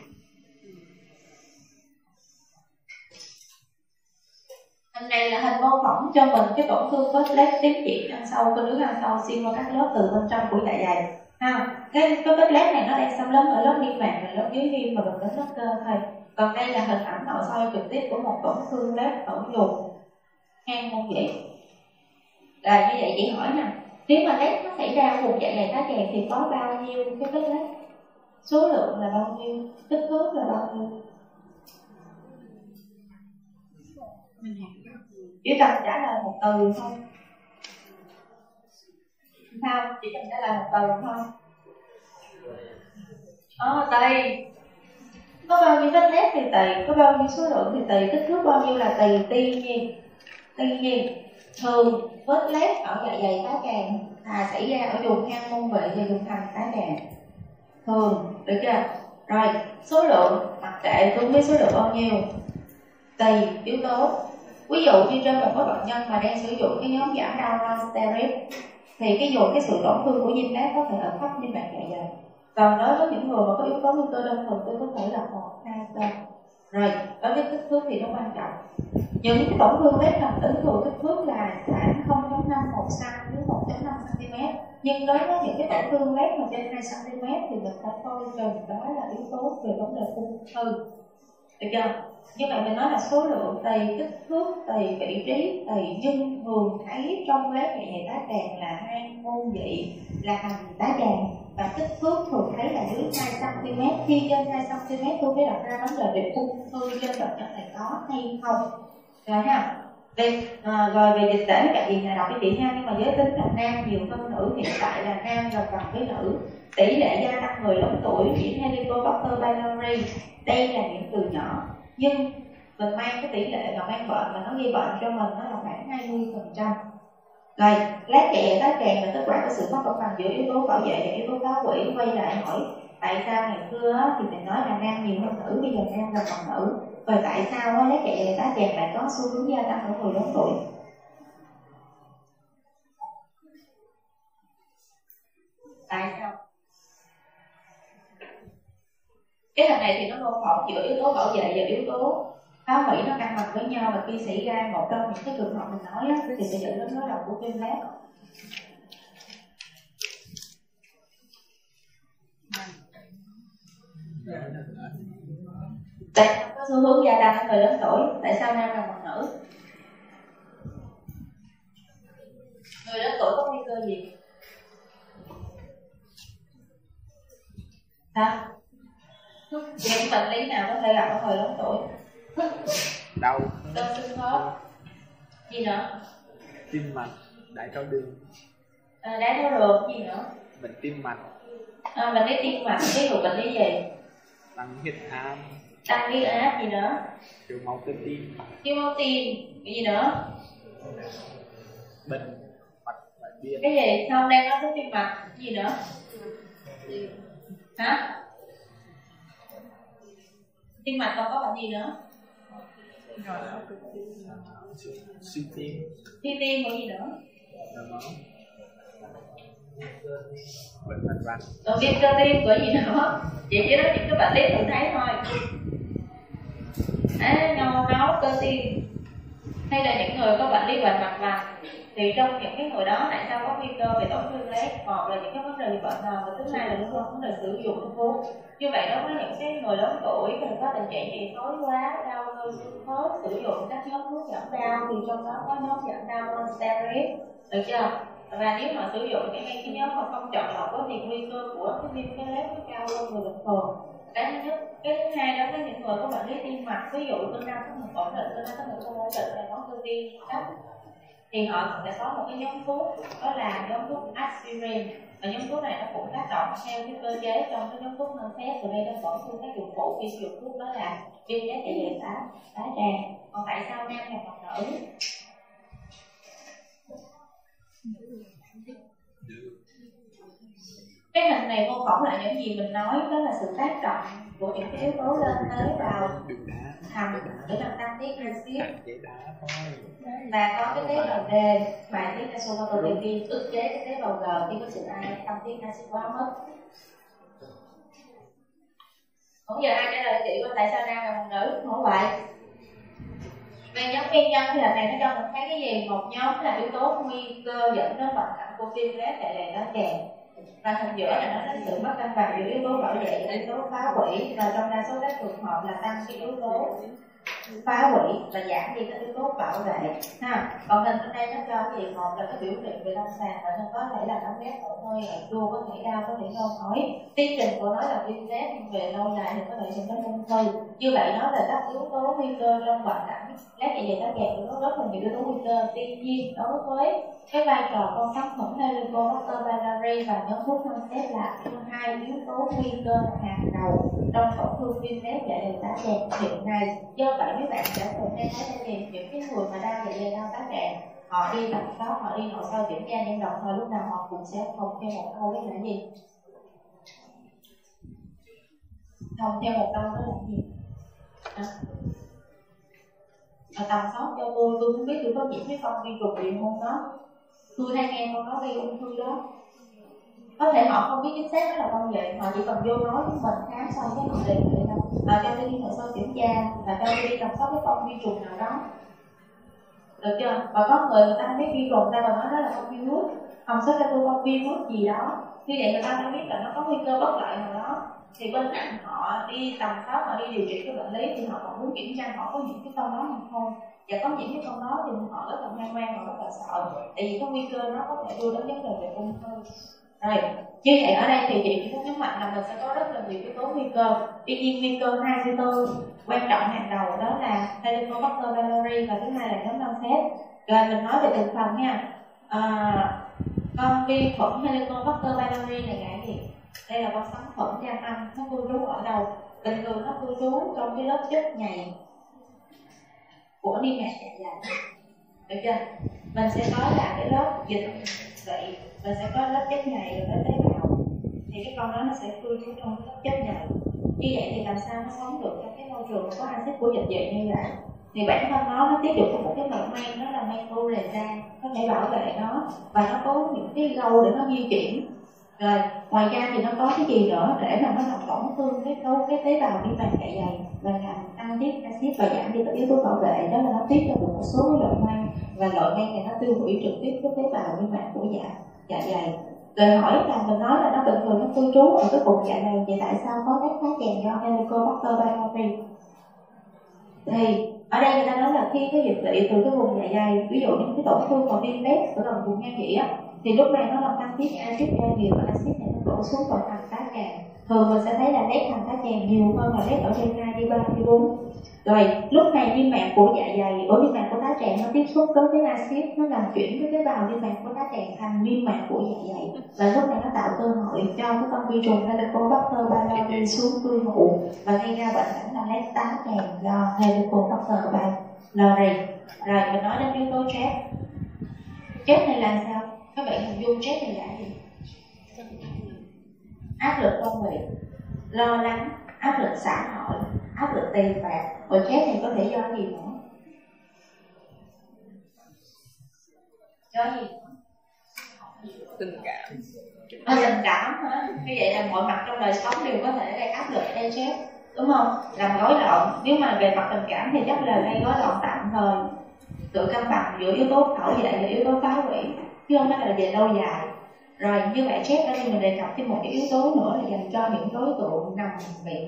Hình này là hình mô phỏng cho mình cái tổn thương có lét tiến triển ăn sâu, cơ nước ăn sâu xuyên qua các lớp từ bên trong của dạ dày. Ha, cái cái vết lét này nó đang xâm lấn ở lớp niêm mạc, là lớp dưới niêm và gần đến lớp cơ thôi. Còn đây là hình ảnh nội soi trực tiếp của một tổn thương lét ở vùng hang môn vị. Là như vậy chị hỏi nè, nếu mà lét nó xảy ra ở vùng dạ dày tá tràng thì có bao nhiêu cái vết lét? số lượng là bao nhiêu, kích thước là bao nhiêu. Chỉ cần trả lời một từ thôi. Sao? Chỉ cần trả lời một từ thôi. Ờ, tùy. Có bao nhiêu vết nét thì tùy, có bao nhiêu số lượng thì tùy, kích thước bao nhiêu là tùy. Tuy nhiên, tuy nhiên thường vết lét ở dạ dày tá tràng à, xảy ra ở vùng hang môn vị và vùng thành tá tràng. Thường, được chưa? Rồi, số lượng mặc kệ, tôi biết số lượng bao nhiêu tùy yếu tố. Ví dụ như trên một cái bệnh nhân mà đang sử dụng cái nhóm giảm đau non-steroid thì cái dùng cái sự tổn thương của viêm lét có thể ở khắp niêm mạc dạ dày. Còn đối với những người mà có yếu tố nguy cơ đơn thuần tôi có thể là một, hai, ba. Rồi, đối với kích thước thì nó quan trọng. Những cái tổn thương lét lành tính thường kích thước là khoảng không phẩy năm một xăng-ti-mét đến một phẩy năm xăng-ti-mét. Nhưng đối với những cái tổn thương lét mà trên hai xăng-ti-mét thì mình phải coi chừng đó là yếu tố về vấn đề ung thư. Được chưa? Như vậy mình nói là số lượng tùy, kích thước tùy, vị trí tùy, nhưng thường thấy trong lét dạ dày tá tràng là hang môn vị, là thành tá tràng, và kích thước thường thấy là dưới hai xăng-ti-mét. Khi trên hai xăng-ti-mét tôi mới đặt ra vấn đề về ung thư trên bệnh nhân này có hay không. Rồi ha. Đây, à, rồi về dịch tễ các gì nhà đọc với chị ha, nhưng mà giới tính là nam nhiều hơn nữ, hiện tại là nam gần bằng với nữ. Tỷ lệ gia tăng người lớn tuổi nhiễm Helicobacter pylori, đây là những từ nhỏ, nhưng mình mang cái tỷ lệ mà mang bệnh mà nó gây bệnh cho mình nó là khoảng hai mươi phần trăm. Rồi, lát dạ tá tràng là kết quả của sự mất cân bằng giữa yếu tố bảo vệ và yếu tố phá hủy. Quay lại hỏi tại sao ngày xưa thì mình nói là nam nhiều hơn nữ, bây giờ nam là còn nữ. Rồi tại sao lát dạ tá tràng lại có xu hướng gia tăng ở người lớn tuổi? Tại sao? Cái thằng này thì nó mô phỏng giữa yếu tố bảo vệ và yếu tố phá hủy nó cân bằng với nhau, và khi xảy ra một trong những cái trường hợp mình nói á, thì sẽ dẫn đến rối loạn của viêm lét. Tại sao có xu hướng gia tăng ở người lớn tuổi? Tại sao nam là bằng nữ? Người lớn tuổi có nguy cơ gì? Hả? Những bệnh lý nào có thể gặp ở người lớn tuổi? Đau, Đơn xương khớp. Gì nữa? tim mạch, đại tháo đường. À, đái tháo đường, gì nữa? Bệnh tim mạch. À, bệnh lý tim mạch, ví dụ bệnh lý gì? Tăng huyết áp. Tăng huyết áp, gì nữa? Thiếu máu cơ tim. Thiếu máu tim, cái gì nữa? Bệnh mạch ngoại biên. Cái gì? Không đang nói tới tim mạch, cái gì nữa? Hả? Tim mạch còn có bệnh gì nữa? Suy tim. Suy tim có gì nữa? Bệnh mạch vành. Rồi viêm cơ tim có gì nữa? Chị chỉ nói những cái bệnh lý thường thấy thôi. À, nâu nấu cơ tim, hay là những người có bệnh lý bệnh mạch vành, thì trong những cái người đó tại sao có nguy cơ về tổn thương lét? Một là những cái vấn đề về bệnh nền, và thứ hai là những vấn đề sử dụng thuốc. Như vậy đối với những cái người lớn tuổi thì có tình trạng gì thói quá, đau cơ xương khớp, sử dụng các nhóm thuốc giảm đau, thì trong đó có nhóm giảm đau non-steroid, được chưa? Và nếu mà sử dụng cái mấy cái nhóm mà không chọn lọc thì nguy cơ của cái viêm cái lét nó cao hơn người bình thường. Cái thứ nhất. Cái thứ hai đó với những người có bệnh lý tim mạch, ví dụ cơn đau có một ổn định, cơn đau có một không ổn định là nó cơ tim thấp, thì họ sẽ có một cái nhóm thuốc, đó là nhóm thuốc aspirin. Và nhóm thuốc này nó cũng tác động theo cái cơ chế trong cái nhóm thuốc nâng phép, từ đây nó tổn thương các dụng phụ khi sử dụng thuốc, đó là viêm lét dạ dày tá tá tràng. Còn tại sao nam là còn nữ? Cái hình này mô phỏng lại những gì mình nói, đó là sự tác động của những cái yếu tố lên tới vào thầm để làm tăng tiết axit, và có cái tế bào D bài tiết isoprotein ức chế cái tế bào G khi có sự tăng tiết axit quá mức. Cũng giờ ai trả lời chị có tại sao nam là một nữ không vậy? Về nhóm nguyên nhân thì lần này nó cho mình thấy cái gì? Một nhóm là yếu tố nguy cơ dẫn đến bệnh nặng của viêm lét dạ dày tá tràng, và thành giữa là nó đến sự mất cân bằng giữa yếu tố bảo vệ và yếu tố phá hủy, và trong đa số các trường hợp là tăng cái yếu tố phá hủy và giảm đi các yếu tố bảo vệ ha. Còn hình bên đây nó cho cái gì? Một là cái biểu hiện về lâm sàng và nó có thể là cảm giác mỏi hơi, ạch chua, có thể đau, có thể nôn ói. Tiến trình của nó là viêm loét, về lâu dài thì có thể dẫn đến ung thư. Như vậy nó là các yếu tố nguy cơ trong bệnh cảnh loét dạ dày tá tràng, nó rất là nhiều yếu tố nguy cơ. Tuy nhiên đối với cái vai trò con sóng khuẩn Helicobacter pylori và nhóm thuốc non xếp là hai yếu tố nguy cơ hàng đầu trong tổn thương viêm loét dạ dày tá tràng hiện nay. Do vậy mấy bạn sẽ thường nghe thấy là những cái người mà đau dạ dày, đau tá tràng, họ đi tầm soát, họ đi nội soi kiểm tra, nhưng đồng thời lúc nào họ cũng sẽ phòng theo một câu, đó là gì? Phòng theo một câu đó là gì? À. Ở tầm soát cho tôi, tôi không biết tôi có nhiễm cái con vi trùng gì không đó. Tôi hay nghe con nó gây ung thư đó. Có thể họ không biết chính xác đó là con gì, họ chỉ cần vô nói với mình khám xong cái họ đề nghị đâu, à, cho tôi đi nội soi kiểm tra và cho tôi đi tầm soát cái con vi trùng nào đó, được chưa? Và có người người ta không biết vi trùng, ta còn nói đó là con virus, không số cho tôi con virus gì đó, như vậy người ta mới biết là nó có nguy cơ bất lợi nào đó. Thì bên cạnh họ đi tầm soát, họ đi điều trị cái bệnh lý thì họ còn muốn kiểm tra họ có những cái con đó hay không. Và có những cái con đó thì họ rất là hoang mang, họ rất là sợ, tại vì có nguy cơ nó có thể đưa đến vấn đề về ung thư. Rồi, như vậy ở đây thì chị cũng nhấn mạnh là mình sẽ có rất là nhiều yếu tố nguy cơ. Tuy nhiên nguy cơ hai nguy cơ quan trọng hàng đầu đó là Helicobacter pylori và thứ hai là nhóm non xếp. Rồi mình nói về từng phần nha. À, con vi khuẩn Helicobacter pylori này là cái gì? Đây là con sóng khuẩn gian âm, nó cư trú ở đâu? Bình thường nó cư trú trong cái lớp chất nhầy của niêm mạc dạ dày, được chưa? Mình sẽ có là cái lớp dịch vị, mình sẽ có lớp chất nhầy và lớp tế bào, thì cái con đó nó sẽ cư trú trong lớp chất nhầy. Như vậy thì làm sao nó sống được trong cái môi trường có axit của dịch vị như vậy? Thì bản thân nó nó tiết được một cái mệnh men, đó là men urea, có thể bảo vệ nó và nó có những cái gâu để nó di chuyển. Rồi ngoài ra thì nó có cái gì nữa để mà nó làm tổn thương cái cấu cái tế bào niêm mạc dạ dày và làm tăng tiết axit và giảm đi các yếu tố bảo vệ, đó là nó tiết ra được một số cái loại men, và loại men này nó tiêu hủy trực tiếp cái tế bào niêm mạc của dạ dạ dày. Rồi hỏi là mình nói là nó bình thường nó cư trú ở cái bụng dạ dày, vậy tại sao có các phá tràng do Helicobacter pylori? Thì ở đây người ta nói là khi cái dịch vị từ cái vùng dạ dày, ví dụ như cái tổn thương mà viêm loét ở gần vùng ngang vị á, thì lúc này nó làm tăng tiết axit ra nhiều và axit này nó đổ xuống vào thành tá tràng. Thường mình sẽ thấy là lét thành tá tràng nhiều hơn là lét ở D hai, D ba, D bốn. Rồi lúc này niêm mạc của dạ dày, ở niêm mạc của tá tràng nó tiếp xúc với cái axit, nó làm chuyển cái tế bào niêm mạc của tá tràng thành niêm mạc của dạ dày, và lúc này nó tạo cơ hội cho cái con vi trùng Helicobacter pylori xuống cư ngụ và gây ra bệnh cảnh là lét tá tràng do Helicobacter pylori. Rồi mình nói đến yếu tố stress. Stress này là sao? Các bạn hình dung stress này là gì? Áp lực công việc, lo lắng, áp lực xã hội, áp lực tiền bạc. Rồi stress này có thể do gì nữa? Do gì? Tình cảm. À, tình cảm hả? Như vậy là mọi mặt trong đời sống đều có thể gây áp lực, gây stress, đúng không? Làm rối loạn. Nếu mà về mặt tình cảm thì chắc là gây rối loạn tạm thời, tự cân bằng giữa yếu tố bảo vệ và yếu tố phá hủy, chứ không phải là về lâu dài. Rồi như vậy stress ở đây mình đề cập thêm một cái yếu tố nữa là dành cho những đối tượng nằm viện,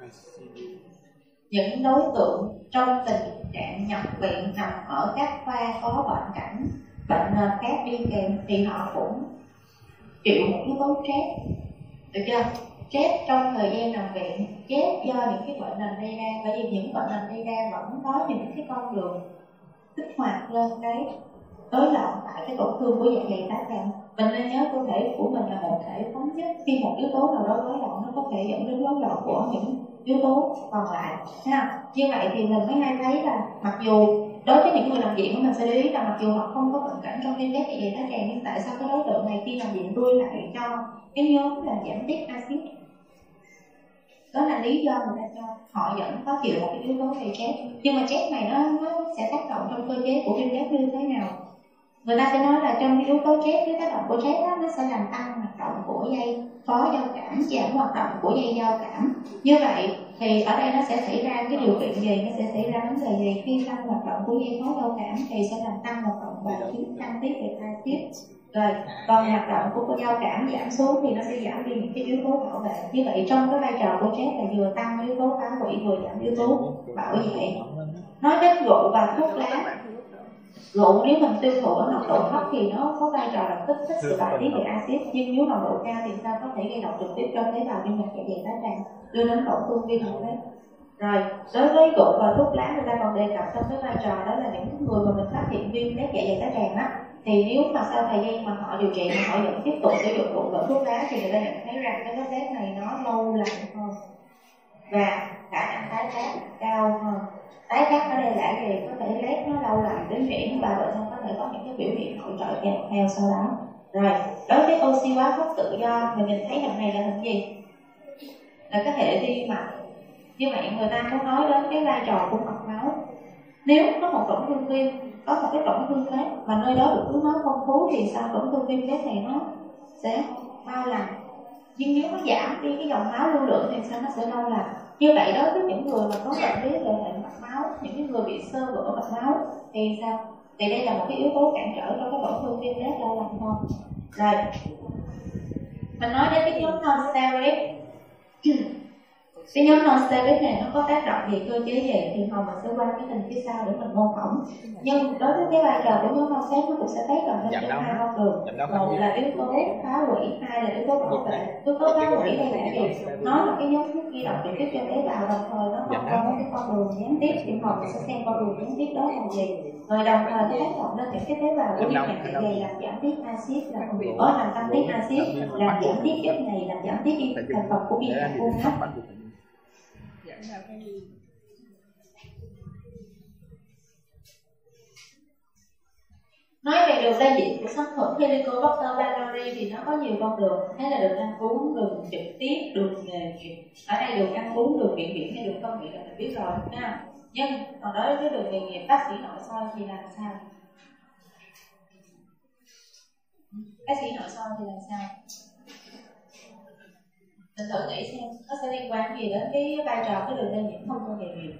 những đối tượng trong tình trạng nhập viện nằm ở các khoa có bệnh cảnh bệnh nền khác đi kèm, thì họ cũng chịu một yếu tố stress, được chưa? Stress trong thời gian nằm viện, stress do những cái bệnh nền gây ra, bởi vì những bệnh nền gây ra vẫn có những cái con đường kích hoạt lên cái rối loạn tại cái tổn thương của dạ dày tá tràng. Mình nên nhớ cơ thể của mình là một thể thống nhất, khi một yếu tố nào đó rối loạn nó có thể dẫn đến rối loạn của những yếu tố còn lại ha. Như vậy thì mình mới hay thấy là mặc dù đối với những người nằm viện, mình sẽ lưu ý là mặc dù họ không có bệnh cảnh trong viêm loét dạ dày tá tràng, nhưng tại sao cái đối tượng này khi nằm viện đuôi lại cho cái nhóm là giảm tiết axit? Đó là lý do người ta cho họ vẫn có chịu một cái yếu tố về stress. Nhưng mà stress này nó, nó sẽ tác động trong cơ chế của viêm loét như thế nào? Người ta sẽ nói là trong cái yếu tố stress, cái tác động của stress đó, nó sẽ làm tăng hoạt động của dây phó giao cảm, giảm hoạt động của dây giao cảm. Như vậy thì ở đây nó sẽ xảy ra cái điều kiện gì, nó sẽ xảy ra vấn đề gì? Khi tăng hoạt động của dây phó giao cảm thì sẽ làm tăng hoạt động bài tiết, tăng tiết về axit. Rồi còn hoạt động của giao cảm giảm xuống thì nó sẽ giảm đi những cái yếu tố bảo vệ. Như vậy trong cái vai trò của stress là vừa tăng yếu tố phá hủy vừa giảm yếu tố bảo vệ. Nói đến rượu và thuốc lá. Rượu nếu mình tiêu thụ ở nồng độ thấp thì nó có vai trò là kích thích sự bài tiết về axit, nhưng nếu nồng độ cao thì sao có thể gây độc trực tiếp cho tế bào viêm mạch dạ dày tá tràng, đưa đến tổn thương viêm họng đấy. Rồi, đối với rượu và thuốc lá, người ta còn đề cập trong cái vai trò đó là những người mà mình phát hiện viêm loét dạ dày tá tràng á, thì nếu mà sau thời gian mà họ điều trị mà họ vẫn tiếp tục sử dụng rượu và thuốc lá thì người ta nhận thấy rằng cái vết loét này nó lâu lành hơn và khả năng tái phát cao hơn. Tái phát ở đây là gì? Có thể loét nó lâu lành đến viễn và bệnh nhân có thể có những cái biểu hiện hỗ trợ kèm theo sau đó. Rồi, đối với oxy hóa gốc tự do, mình nhìn thấy hình này là hình gì? Là cái hệ vi mạch. Như vậy người ta có nói đến cái vai trò của mạch máu. Nếu có một tổn thương viêm, có một cái tổn thương loét mà nơi đó được tưới máu phong phú thì sao tổn thương viêm loét này nó sẽ mau lành. Nhưng nếu nó giảm đi cái dòng máu lưu lượng thì sao nó sẽ lâu lành. Như vậy đối với những người mà có bệnh lý về hệ mạch máu, những cái người bị xơ vữa mạch máu thì sao? Thì đây là một cái yếu tố cản trở cho cái tổn thương viêm loét lâu lành hơn. Rồi, mình nói đến cái nhóm non-steroid. Cái nhóm non-steroid này nó có tác động gì, cơ chế gì thì hồi mình sẽ qua cái hình phía sau để mình mô phỏng. Nhưng đối với cái vai trò của nhóm non-steroid nó cũng sẽ tác động lên hai con đường. Một là yếu tố phá hủy, hai là yếu tố bảo vệ. Yếu tố phá hủy đây là gì? Nó là cái nhóm thuốc ghi độc trực tiếp cho tế bào, đồng thời nó còn có cái con đường gián tiếp. Thì hồi mình sẽ xem con đường gián tiếp đó là gì. Rồi đồng thời nó tác động lên những cái tế bào của viêm mạch dạ dày làm giảm tiết axit, là có làm tăng tiết axit, làm giảm tiết chất này, làm giảm tiết thành phần của viêm mạch cung cấp. Nói về đường lây nhiễm của sát khuẩn Helicobacter pylori thì nó có nhiều con đường. Thế là đường ăn uống, đường trực tiếp, đường nghề nghiệp. Ở đây đường ăn uống, đường viện viện hay đường công nghiệp là mình biết rồi nha. Nhưng còn đối với đường nghề nghiệp bác sĩ nội soi thì làm sao? Bác sĩ nội soi thì làm sao? Mình thử nghĩ xem nó sẽ liên quan gì đến cái vai trò cái đường lây nhiễm thông qua nghề nghiệp.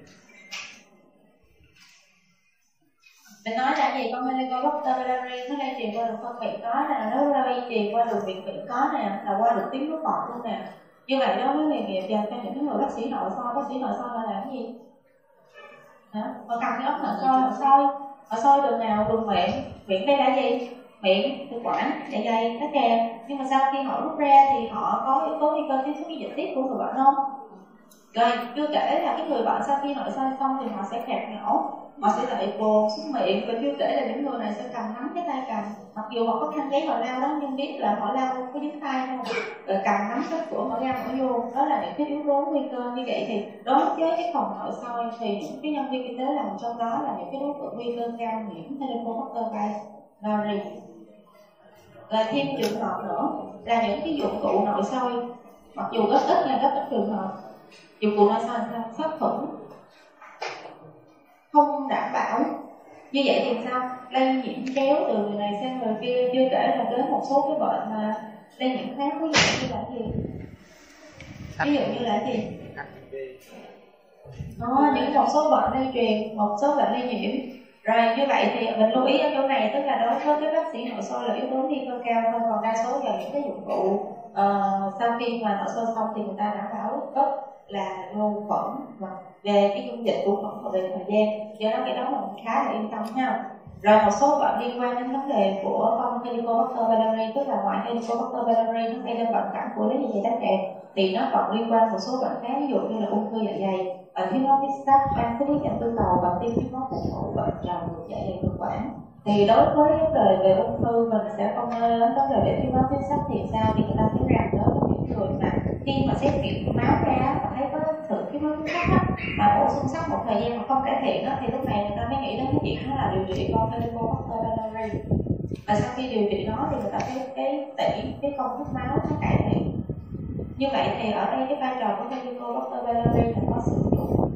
Mình nói là gì? Con Helicobacter pylori nó lây truyền qua đường phân miệng có nè, nó lây truyền qua đường miệng miệng có nè, là qua được tiếng nước bọt luôn nè. Như vậy đối với nghề nghiệp dành cho những người bác sĩ nội soi, bác sĩ nội soi là làm cái gì? Hả? Họ cầm cái ống nội soi, họ soi, họ soi đường nào? Đường miệng. Miệng đây là gì? Miệng, thực quản, dạ dày, tá tràng. Nhưng mà sau khi họ rút ra thì họ có yếu tố nguy cơ tiếp xúc với dịch tiết của người bệnh không? Rồi, chưa kể là cái người bệnh sau khi nội soi xong thì họ sẽ khạc nhổ, họ sẽ lại bồ xuống miệng, và chưa kể là những người này sẽ cầm nắm cái tay cầm, mặc dù họ có khăn giấy họ lao đó nhưng biết là họ lao có dính tay không, rồi cầm nắm sách của họ ra họ vô. Đó là những cái yếu tố nguy cơ. Như vậy thì đối với cái phòng nội soi thì những cái nhân viên y tế làm trong đó là những cái đối tượng nguy cơ cao nhiễm Helicobacter pylori. Rồi thêm trường hợp nữa là những cái dụng cụ nội soi, mặc dù rất ít là rất ít trường hợp dụng cụ nội soi sao sát khuẩn không đảm bảo. Như vậy thì sao? Lây nhiễm chéo từ người này sang người kia. Chưa kể là đến một số cái bệnh mà lây nhiễm khác, ví dụ như là gì? Ví dụ như là gì? Đó, những một số bệnh lây truyền, một số bệnh lây nhiễm. Rồi như vậy thì mình lưu ý ở chỗ này, tức là đối với cái bác sĩ nội soi là yếu tố nguy cơ cao hơn, còn đa số vào những cái dụng cụ uh, sau khi mà nội soi xong thì người ta đảm bảo rất là vô khuẩn và về cái dung dịch của khuẩn và về thời gian, do đó cái đó mình khá là yên tâm ha. Rồi một số bệnh liên quan đến vấn đề của con Helicobacter pylori, tức là ngoài Helicobacter pylori nó gây ra bệnh cảnh của lý dạ dày tá tràng thì nó còn liên quan một số bệnh khác, ví dụ như là ung thư dạ dày, bệnh thiếu máu huyết sắc, ban xuất huyết chậm tư cầu, bệnh tim thiếu máu cục bộ, bệnh trào ngược dạ dày thực quản. Thì đối với vấn đề về ung thư mình sẽ không nói đến vấn đề về thiếu máu huyết sắc thì sao, thì người ta thấy rằng đó là những người mà khi mà xét nghiệm máu ra và thấy có sự thiếu máu huyết sắc mà bổ sung sắt một thời gian mà không cải thiện đó, thì lúc này người ta mới nghĩ đến cái chuyện đó là điều trị con Helicobacter pylori. Và sau khi điều trị đó thì người ta thấy cái tỷ cái công thức máu nó cải thiện. Như vậy thì ở đây cái vai trò của Helicobacter pylori là có sự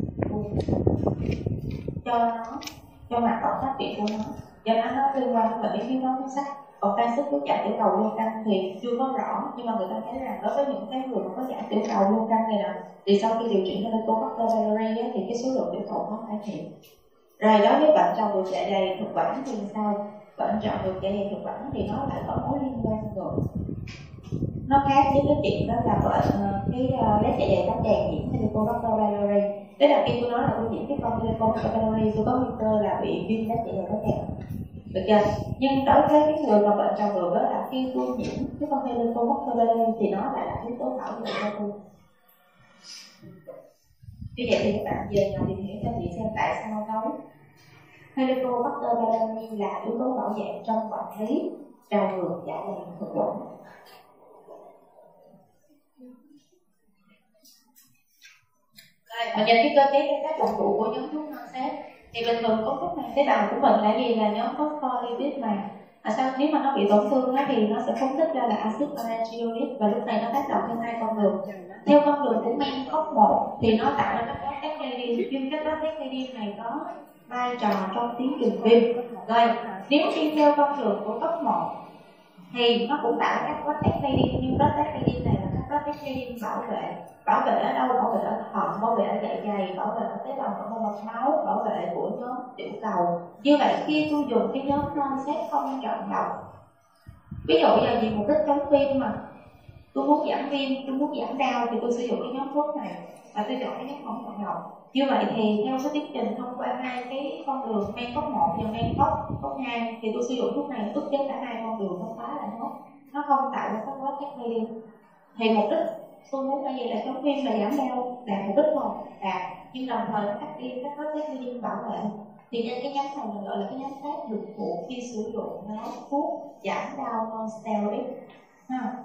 cho nó cho hoạt động phát triển của nó, do đó nó liên quan đến bệnh lý thiếu máu huyết sắc. Còn tăng sức của giảm tiểu cầu lưu căng thì chưa có rõ, nhưng mà người ta thấy rằng đối với những cái người mà có giảm tiểu cầu lưu căng này nè, thì sau khi điều trị Helicobacter pylori thì cái số lượng tiểu cầu nó cải thiện. Rồi đối với bệnh trào ngược dạ dày thực quản thì sao? Bệnh trào ngược dạ dày thực quản thì nó lại có mối liên quan ngược. Nó khác với cái chuyện đó là bệnh cái uh, lét dạ dày tá tràng nhiễm Helicobacter pylori. Tức là khi tôi nói là tôi nhiễm cái con Helicobacter pylori, tôi có nguy cơ là bị viêm lét dạ dày tá tràng, được chưa? Nhưng đối với cái người mà bệnh trào ngược đó là khi tôi nhiễm cái con Helicobacter pylori thì nó lại là yếu tố bảo vệ cho tôi. Như vậy thì các bạn về nhà tìm hiểu cho chị xem tại sao nói Helicobacter pylori là yếu tố bảo vệ trong quản lý trào ngược dạ dày thực dụng. Mình nhìn cái cơ chế cái tác dụng phụ của nhóm thuốc Nonset thì bình thường cấu trúc này tế bào của mình là gì, là nhóm phospholipid mà à sao nếu mà nó bị tổn thương á, thì nó sẽ phóng thích ra là axit arachidonic và lúc này nó tác động theo hai con đường. Theo con đường của men cốc một thì nó tạo ra các peptidin, nhưng các peptidin này có vai trò trong tiến trình viêm. Rồi nếu đi theo con đường của cấp một thì nó cũng tạo ra các peptidin, nhưng các peptidin này là các peptidin bảo vệ. Bảo vệ ở đâu? Bảo vệ ở thận, bảo vệ ở dạ dày, bảo vệ ở tế bào của mạch máu, bảo vệ của nhóm tiểu cầu. Như vậy khi tôi dùng cái nhóm Nonset không chọn lọc, ví dụ là vì mục đích chống viêm mà tôi muốn giảm viêm, tôi muốn giảm đau thì tôi sử dụng cái nhóm thuốc này và tôi chọn cái nhóm không chọn lọc. Như vậy thì theo cái tiến trình thông qua hai cái con đường men cốc một và men cốc cốc hai thì tôi sử dụng thuốc này ức chế cả hai con đường, không phá lại nó, nó không tạo ra các quá chất gây. Thì mục đích tôi muốn bây giờ là chống viêm và giảm đau, đạt mục đích không đạt, nhưng đồng thời nó cắt đi các hóa chất gây bảo vệ. Thì nên cái nhóm này mình gọi là cái nhóm tác dụng phụ khi sử dụng nó thuốc giảm đau non-steroid ha.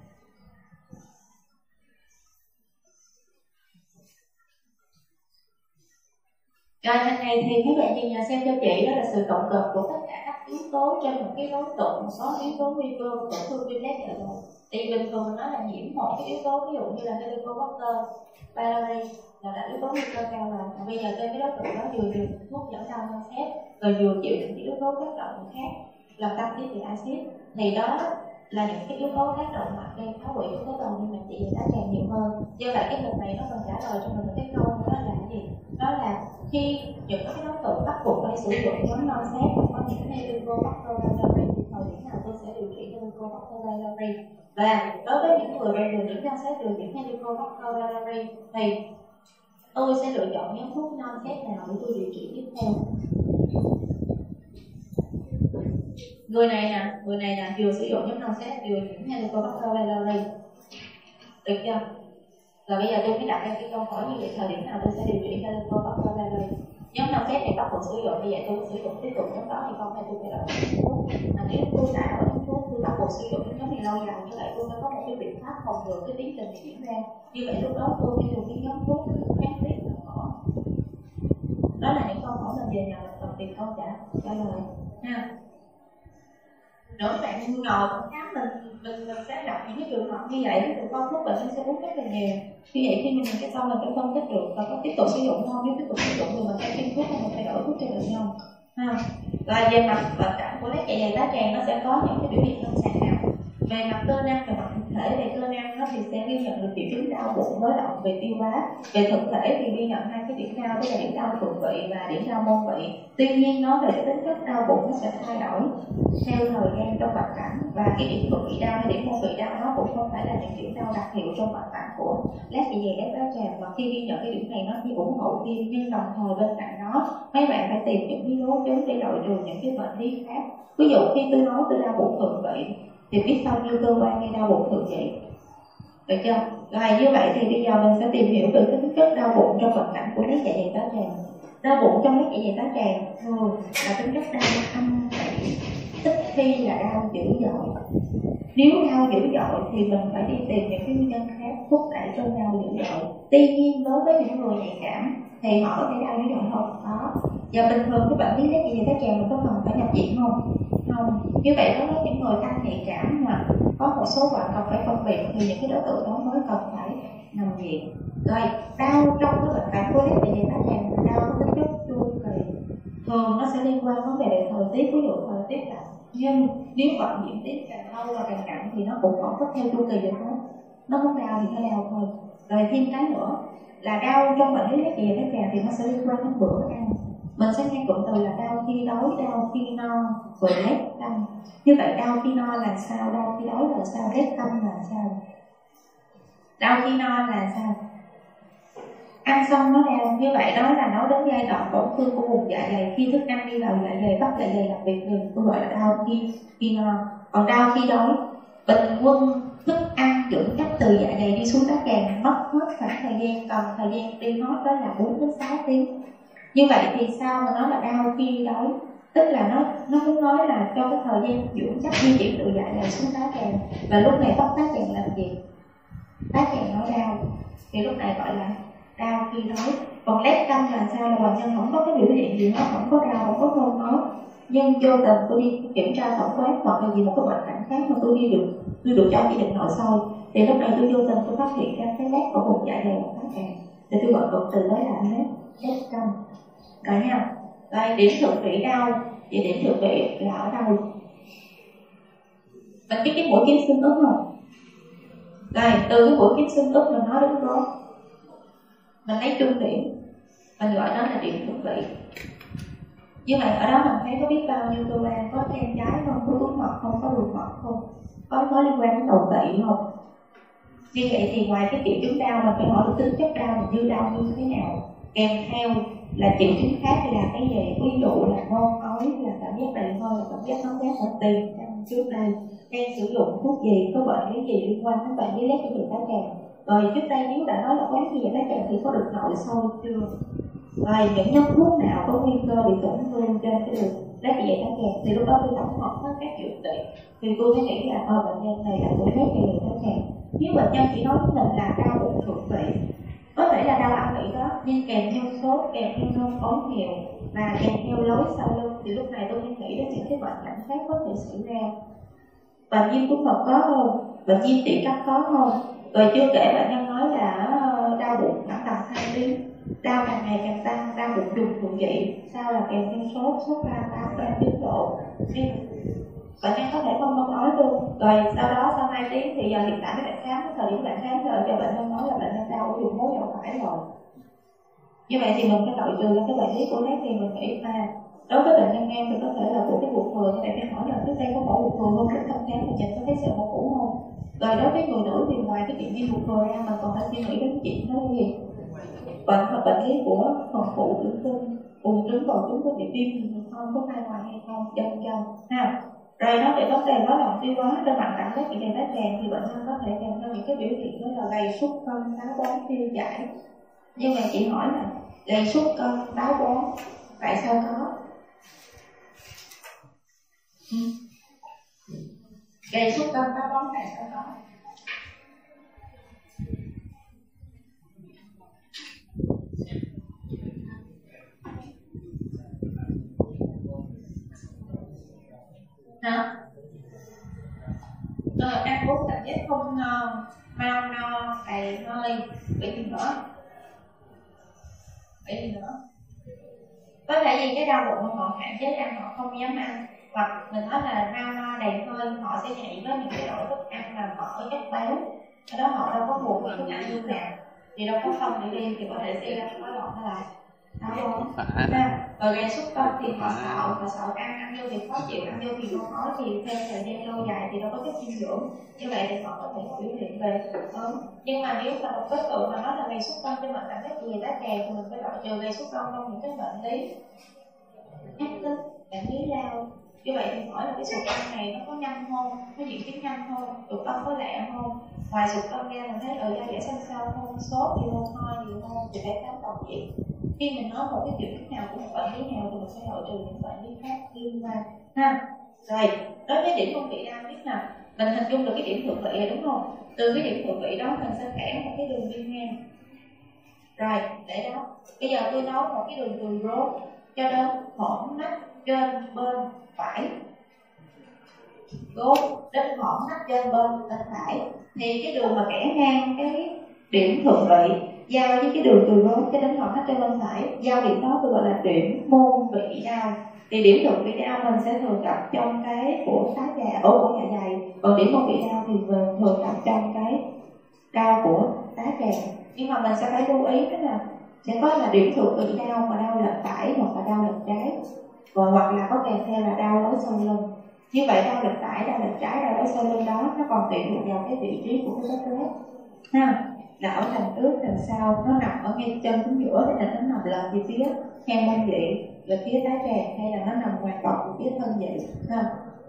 Rồi lần này thì các bạn nhìn nhà xem cho chị đó là sự cộng gộp của tất cả các yếu tố trên một cái đối tượng có yếu tố nguy cơ của tổn thương viêm lét dạ dày. Thì bình thường mình nói là nhiễm một cái yếu tố, ví dụ như là Helicobacter pylori là đã yếu tố nguy cơ cao rồi. Và bây giờ trên cái đối tượng đó vừa dùng thuốc giảm đau Nonset rồi vừa chịu những cái yếu tố tác động khác làm tăng tiết về axit, thì đó là những cái yếu tố tác động mạnh gây phá hủy của tế bào niêm mạc dạ dày tá tràng nhiều hơn. Do vậy cái lần này nó còn trả lời cho mình một cái câu đó là cái gì? Đó là khi những cái đối tượng bắt buộc phải sử dụng nhóm Nonset có những Helicobacter pylori thì thời điểm nào tôi sẽ điều trị Helicobacter pylori. Và đối với những người đang điều nhiễm Nonset điều nhiễm Helicobacter pylori thì tôi sẽ lựa chọn nhóm thuốc Nonset nào để tôi điều trị tiếp theo. Người này nè, người này là vừa sử dụng nhóm Nonset vừa nhiễm Helicobacter pylori, được chưa? Rồi bây giờ tôi mới đặt ra cái câu hỏi như vậy, thời điểm nào tôi sẽ điều trị Helicobacter pylori? Nhóm Nonset này bắt buộc sử dụng, bây giờ tôi sử dụng tiếp tục nhóm đó thì không, hay tôi phải đổi thuốc. Mà nếu tôi đã đổi thuốc, tôi bắt buộc sử dụng cái nhóm này lâu dài như vậy, tôi phải có một cái biện pháp phòng ngừa cái tiến trình này diễn ra. Như vậy lúc đó tôi phải dùng cái nhóm thuốc khác tiếp nữa. Đó là những câu hỏi mình về nhà mình cần tìm câu trả trả lời ha. Nếu bạn ngồi khám mình, mình mình sẽ gặp những cái trường hợp như vậy, thì con thuốc bệnh sẽ uống rất là nhiều. Như vậy khi mình cái sau mình phải phân tích được và có tiếp tục sử dụng không, nếu tiếp tục sử dụng thì mình phải tiêm thuốc hay mình phải đổi thuốc cho bệnh nhân ha. Và về mặt bệnh cảnh của lét dạ dày tá tràng nó sẽ có những cái biểu hiện lâm sàng nào? Về mặt cơ năng và mặt thực thể, về cơ năng nó thì sẽ ghi nhận được triệu chứng đau bụng rối loạn về tiêu hóa. Về thực thể thì ghi nhận hai cái điểm đau, đó là điểm đau thượng vị và điểm đau môn vị. Tuy nhiên nói về cái tính chất đau bụng nó sẽ thay đổi theo thời gian trong bệnh cảnh, và cái điểm thượng vị đau hay điểm môn vị đau nó cũng không phải là những điểm đau đặc hiệu trong bệnh cảnh của lét dạ dày lét tá tràng. Và khi ghi nhận cái điểm này nó chỉ ủng hộ tiêm, nhưng đồng thời bên cạnh đó mấy bạn phải tìm những cái dấu chứng để loại trừ những cái bệnh lý khác. Ví dụ khi tôi nói tôi đau bụng thượng vị thì biết bao nhiêu cơ quan gây đau bụng thượng vị, được chưa? Rồi như vậy thì bây giờ mình sẽ tìm hiểu về cái tính chất đau bụng trong bệnh cảnh của lét dạ dày tá tràng. Đau bụng trong lét dạ dày tá tràng thường là tính chất đau âm ỉ, ít khi là đau dữ dội. Nếu đau dữ dội thì mình phải đi tìm những cái nguyên nhân khác thúc đẩy cơn đau dữ dội. Tuy nhiên đối với những người nhạy cảm thì họ có thể đau dữ dội không? Có. Và bình thường cái bệnh lý lét dạ dày tá tràng mình có cần phải nhập viện không? Không. Như vậy đối với những người tăng nhạy cảm mà có một số bệnh cần phải phân biệt thì những cái đối tượng đó mới cần phải nằm viện. Rồi đau trong cái bệnh cảnh của lét dạ dày tá tràng là đau có tính chất chu kỳ, thường nó sẽ liên quan vấn đề về thời tiết, ví dụ thời tiết lạnh. Nhưng nếu bệnh diễn tiến càng lâu và càng nặng thì nó cũng không có theo chu kỳ được hết, nó muốn đau thì nó đau thôi. Rồi thêm cái nữa là đau trong bệnh lý lét dạ dày tá tràng thì nó sẽ liên quan đến bữa ăn. Mình sẽ nghe cụm từ là đau khi đói, đau khi no, rồi lét canh. Như vậy đau khi no là sao, đau khi đói là sao, lét canh là sao? Đau khi no là sao? Ăn xong nó đau, như vậy đó là nói đến giai đoạn tổn thương của vùng dạ dày. Khi thức ăn đi vào dạ dày, bắt dạ dày làm việc liền, tôi gọi là đau khi khi no. Còn đau khi đói, bình quân thức ăn dẫn dắt từ dạ dày đi xuống tá tràng mất hết khoảng thời gian, cần thời gian đi hết đó là bốn đến sáu tiếng. Như vậy thì sao mà nói là đau khi đói? Tức là nó nó muốn nói là cho cái thời gian dẫn dắt di chuyển từ dạ dày xuống tá tràng, và lúc này bắt tá tràng làm gì? Tá tràng nói đau, thì lúc này gọi là đau khi đói. Còn lét canh là sao? Là bệnh nhân không có cái biểu hiện gì hết, không có đau, không có nôn nói, nhưng vô tình tôi đi kiểm tra tổng quát hoặc là gì một cái bệnh cảnh khác mà tôi đi được tôi được cho chỉ định nội soi, thì lúc này tôi vô tình tôi phát hiện ra cái lét ở vùng dạ dày và tá tràng, thì tôi gọi cụm từ đấy là lét lét canh. Rồi nha. Rồi điểm thượng vị đau, vậy điểm thượng vị là ở đâu? Mình biết cái mũi kim xương ức không? Rồi từ cái mũi kim xương ức mình nói đến đó, mình lấy trung điểm, mình gọi nó là điểm thượng vị. Như vậy ở đó mình thấy có biết bao nhiêu cơ quan, có gan trái không, có túi mật không, có ruột mật không, có có liên quan đến đầu tỵ không? Như vậy thì ngoài cái triệu chứng đau mình phải hỏi được tính chất đau mình như đau như thế nào, kèm theo là triệu chứng khác thì là cái gì? Ví dụ là nôn ói, là cảm giác đầy hơi, là cảm giác nóng rát ở tim trước đây, đang sử dụng thuốc gì, có bệnh lý gì liên quan đến bệnh lý lét cái tá tràng. Rồi trước đây nếu đã nói là có gì tá tràng thì có được nội soi chưa? Rồi những nhóm thuốc nào có nguy cơ bị tổn thương trên cái đường lét dạ dày tá tràng, thì lúc đó tôi tổng hợp hết các triệu trị, thì tôi mới nghĩ là ờ bệnh nhân này là của lét dạ dày tá tràng. Nếu bệnh nhân chỉ nói với mình là đau bụng thượng vị, có thể là đau âm ỉ đó, nhưng kèm theo sốt, kèm theo nôn ói nhiều và kèm theo lối sau lưng, thì lúc này tôi mới nghĩ đến những cái bệnh cảnh khác có thể xảy ra. Bệnh viêm túi mật có không? Bệnh viêm tụy cấp có không? Rồi chưa kể bệnh nhân nói là đau bụng khoảng tầm hai tiếng, đau càng ngày càng tăng, đau bụng trùng thượng vị, sau là kèm theo sốt, sốt ba tám ba chín độ. Bệnh nhân có thể không nôn nói luôn. Rồi sau đó sau hai tiếng thì giờ hiện tại cái bệnh khám, thời điểm bệnh khám rồi cho bệnh nhân nói là bệnh nhân đau ở vùng mối đầu phải rồi. Như vậy thì mình phải loại trừ cái bệnh lý của lét, thì mình nghĩ à đối với bệnh nhân nam thì có thể là của cái ruột thừa. Như vậy phải hỏi là trước đây có mổ ruột thừa không, trước thăm khám thì nhìn có thấy sẹo mổ cũ không. Rồi đối với người nữ thì ngoài cái chuyện viêm ruột thừa ra mình còn phải suy nghĩ đến chuyện đó là gì, bệnh hoặc bệnh lý của phần phụ tử cung, buồng trứng, bầu trứng có bị viêm gì không, có thai ngoài hay không, chân chân ha. Rồi nó để vấn đề rối loạn tiêu hóa trên mặt cảm giác bị đầy tá tràng, thì bệnh nhân có thể kèm theo những cái biểu hiện đó là gầy sút cân, táo bón, tiêu chảy. Nhưng mà chị hỏi là gầy sút cân, táo bón tại sao có? Ừ. Gầy sút cân, táo bón tại sao có? Hả? Rồi ăn uống cảm giác không ngon, mau no, đầy hơi, bị gì nữa? Bị gì nữa? Có thể vì cái đau bụng họ hạn chế ăn, họ không dám ăn, hoặc mình nói là mau no, đầy hơi, họ sẽ nhạy với những cái loại thức ăn là mỡ, chất béo, ở đó họ đâu có buộc cái thức ăn như nào, thì đâu có không để đi, thì có thể xảy ra cái rối loạn là táo bón. Rồi gây sút cân thì họ sợ, họ sợ ăn ăn vô thì khó chịu, ăn vô thì nôn ói, thì theo thời gian lâu dài thì đâu có chất dinh dưỡng, như vậy thì họ có thể biểu hiện về ốm. Nhưng mà nếu mà một đối tượng mà nói là gây sút cân cho mình cảm giác gì tá tràng, thì mình phải loại trừ gây sút cân trong những cái bệnh lý ác tính, bệnh lý lao. Như vậy thì hỏi là cái sụt cân này nó có nhanh không, có diễn tiến nhanh không, sụt cân có lẹ không? Ngoài sụt cân ra mình thấy ở da dẻ xanh xao không, sốt nhiều không, ho nhiều không, thì phải khám toàn diện. Khi mình nói một cái triệu chứng nào của một bệnh lý nào thì mình sẽ loại trừ những bệnh lý khác liên quan ha. Rồi đối với điểm thượng vị đau biết nào, mình hình dung được cái điểm thượng vị rồi đúng không? Từ cái điểm thượng vị đó mình sẽ vẽ một cái đường đi ngang. Rồi để đó, bây giờ tôi nói một cái đường từ rốt cho đến hõm nách trên bên phải, rốt đến hõm nách trên bên bên phải, thì cái đường mà vẽ ngang cái điểm thượng vị giao với cái đường từ rốt cho đến hõm nách trên bên phải, giao điểm đó tôi gọi là điểm môn vị đau. Thì điểm thượng vị đau mình sẽ thường gặp trong cái của tá tràng, ở của dạ dày, còn điểm môn vị đau thì thường gặp trong cái đau của tá tràng. Nhưng mà mình sẽ phải lưu ý đó là sẽ có là điểm thượng bị đau và đau lệch phải hoặc là đau lệch trái, rồi hoặc là có kèm theo là đau lối sau lưng. Như vậy đau lệch phải, đau lệch trái, đau lối sau lưng đó nó còn tùy thuộc vào cái vị trí của cái backless ha, là ở thành trước, thành sau, nó nằm ở ngay chân chính giữa, hay là nó nằm lệch về phía hang mông vị, về phía tá tràng, hay là nó nằm hoàn toàn về phía thân vị ha.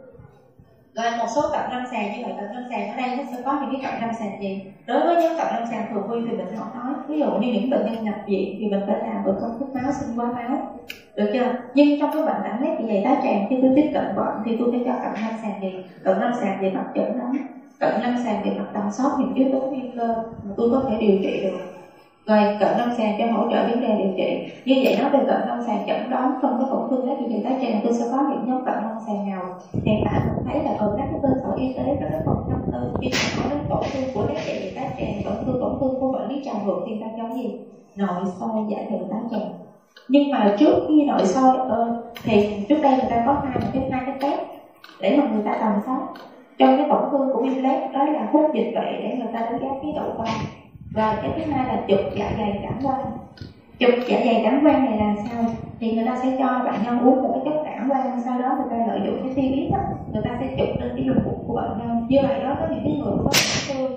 Rồi một số cận lâm sàng như vậy, cận lâm sàng ở đây nó sẽ có những cái cận lâm sàng gì? Đối với những cận lâm sàng thường quy thì mình không nói, ví dụ như những bệnh nhân nhập viện thì mình phải làm bữa công thức máu, sinh hóa máu, được chưa? Nhưng trong cái bệnh tạng lét dạ dày tá tràng khi tôi tiếp cận bệnh thì tôi phải cho cận lâm sàng gì? Cận lâm sàng về mặt chẩn đoán, cận lâm sàng về mặt tầm soát những yếu tố nguy cơ mà tôi có thể điều trị được. Rồi cận lâm sàng cho hỗ trợ vấn đề điều trị. Như vậy nói về cận lâm sàng chẩn đoán trong cái tổn thương lét dạ dày tá tràng, tôi sẽ có những nhóm cận lâm sàng nào? Hiện tại mình thấy là ở các cái cơ sở y tế rất là phần năm tư khi nói đến tổn thương của lét dạ dày tá tràng, tổn thương tổn thương của bệnh lý tràng ruột thì ta cho gì? Nội soi dạ dày tá tràng. Nhưng mà trước khi nội soi ờ, thì trước đây người ta có hai cái hai cái test để mà người ta tầm soát trong cái tổn thương của viêm lét, đó là hút dịch vị để người ta đánh giá khí độ cong. Và cái thứ hai là chụp dạ dày cảm quan. Chụp dạ dày cảm quan này là sao? Thì người ta sẽ cho bệnh nhân uống một cái chất cảm quan, sau đó người ta lợi dụng cái tia biết đó, người ta sẽ chụp lên cái vùng bụng của bệnh nhân. Như vậy đó, có những cái người có tổn thương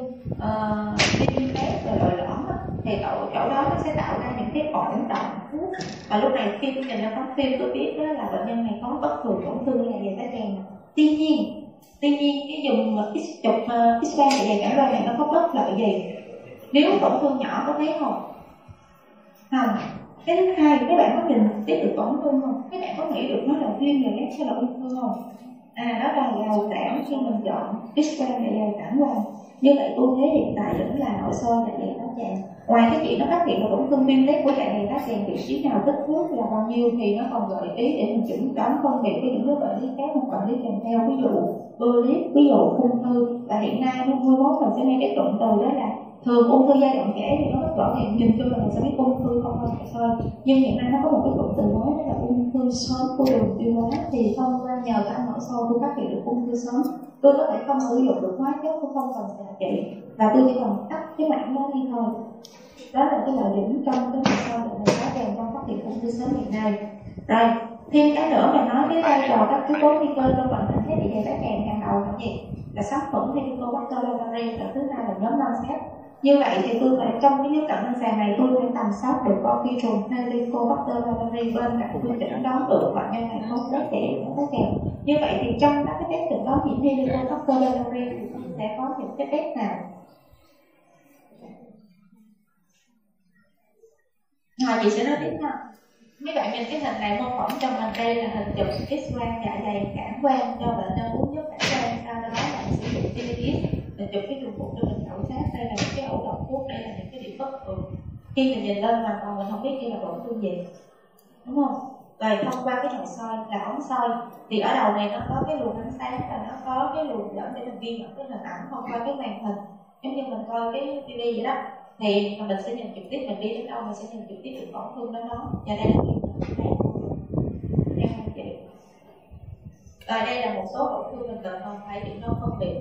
viêm lét và lồi lõm thì chỗ, chỗ đó nó sẽ tạo ra những cái ổn động. Và lúc này khi tôi nhìn ra tấm phim tôi biết đó là bệnh nhân này có bất thường tổn thương dạ dày tá tràng. Tuy nhiên, tuy nhiên cái dùng x chụp uh, x quang dạ dày cảm quan này nó có bất lợi gì? Nếu tổn thương nhỏ có thấy không? Không. Cái thứ hai, các bạn có nhìn tiếp được tổn thương không? Các bạn có nghĩ được nó là viêm dạ lét hay là ung thư không? À, đó là rào cản khi mình chọn x quang dạ dày cảm quan. Như vậy ưu thế hiện tại vẫn là nội soi dạ dày tá tràng. Ngoài cái chuyện nó phát hiện được tổn thương viêm lét của dạ dày tá tràng, vị trí nào, kích thước là bao nhiêu, thì nó còn gợi ý để mình chẩn đoán phân biệt với những cái bệnh lý khác hoặc bệnh lý kèm theo, ví dụ polyp, ví dụ ung thư. Và hiện nay năm mươi mốt mình sẽ nghe cái cụm từ đó là thường ung thư giai đoạn trẻ thì nó rất rõ ràng, nhìn chung là mình sẽ biết ung thư không phải soi. Nhưng hiện nay nó có một cái cụm từ mới đó là ung thư sớm của đường tiêu hóa, thì thông qua nhờ cái nội soi tôi phát hiện được ung thư sớm, tôi có thể không sử dụng được hóa chất, tôi không cần xạ trị, và tôi chỉ cần tắt cái mảng đó đi thôi. Đó là cái lợi điểm trong cái nội soi dạ dày tá tràng trong phát hiện ung thư sớm hiện nay. Rồi thêm cái nữa mà nói cái vai trò các yếu tố nguy cơ trong bệnh tạng lét dạ dày tá tràng hàng đầu là gì? Là sát khuẩn Helicobacter pylori, và thứ hai là nhóm năm sát. Như vậy thì tôi phải trong cái nhóm cận lâm sàng này tôi phải tầm soát được con vi trùng Helicobacter pylori bên cạnh quy chẩn đoán được bệnh nhân này không lét dạ dày tá tràng. Như vậy thì trong các cái test chẩn đoán nhiễm Helicobacter pylori thì sẽ có những cái test nào? Rồi chị sẽ nói tiếp nha. Mấy bạn nhìn cái hình này mô phỏng trong hình đây là hình chụp X quang dạ dày cảm quan cho bệnh nhân uống nước cảm quan, sau đó bạn sử dụng tia biết mình chụp cái vùng bụng cho mình khảo sát đây là những cái ổ độc thuốc, đây là những cái điểm bất thường. Khi mình nhìn lên hoàn toàn mình không biết đây là tổn thương gì, đúng không? Rồi thông qua cái nội soi là ống soi thì ở đầu này nó có cái luồng ánh sáng và nó có cái luồng dẫn để mình ghi nhận cái hình ảnh thông qua cái màn hình, giống như mình coi cái ti vi vậy đó. Thì mình sẽ nhìn trực tiếp, mình đi đến đâu mình sẽ nhìn trực tiếp được tổn thương đó đó. Và đây là cái đây không chị. Rồi đây là một số tổn thương mình cần không phải điểm nó phân biệt.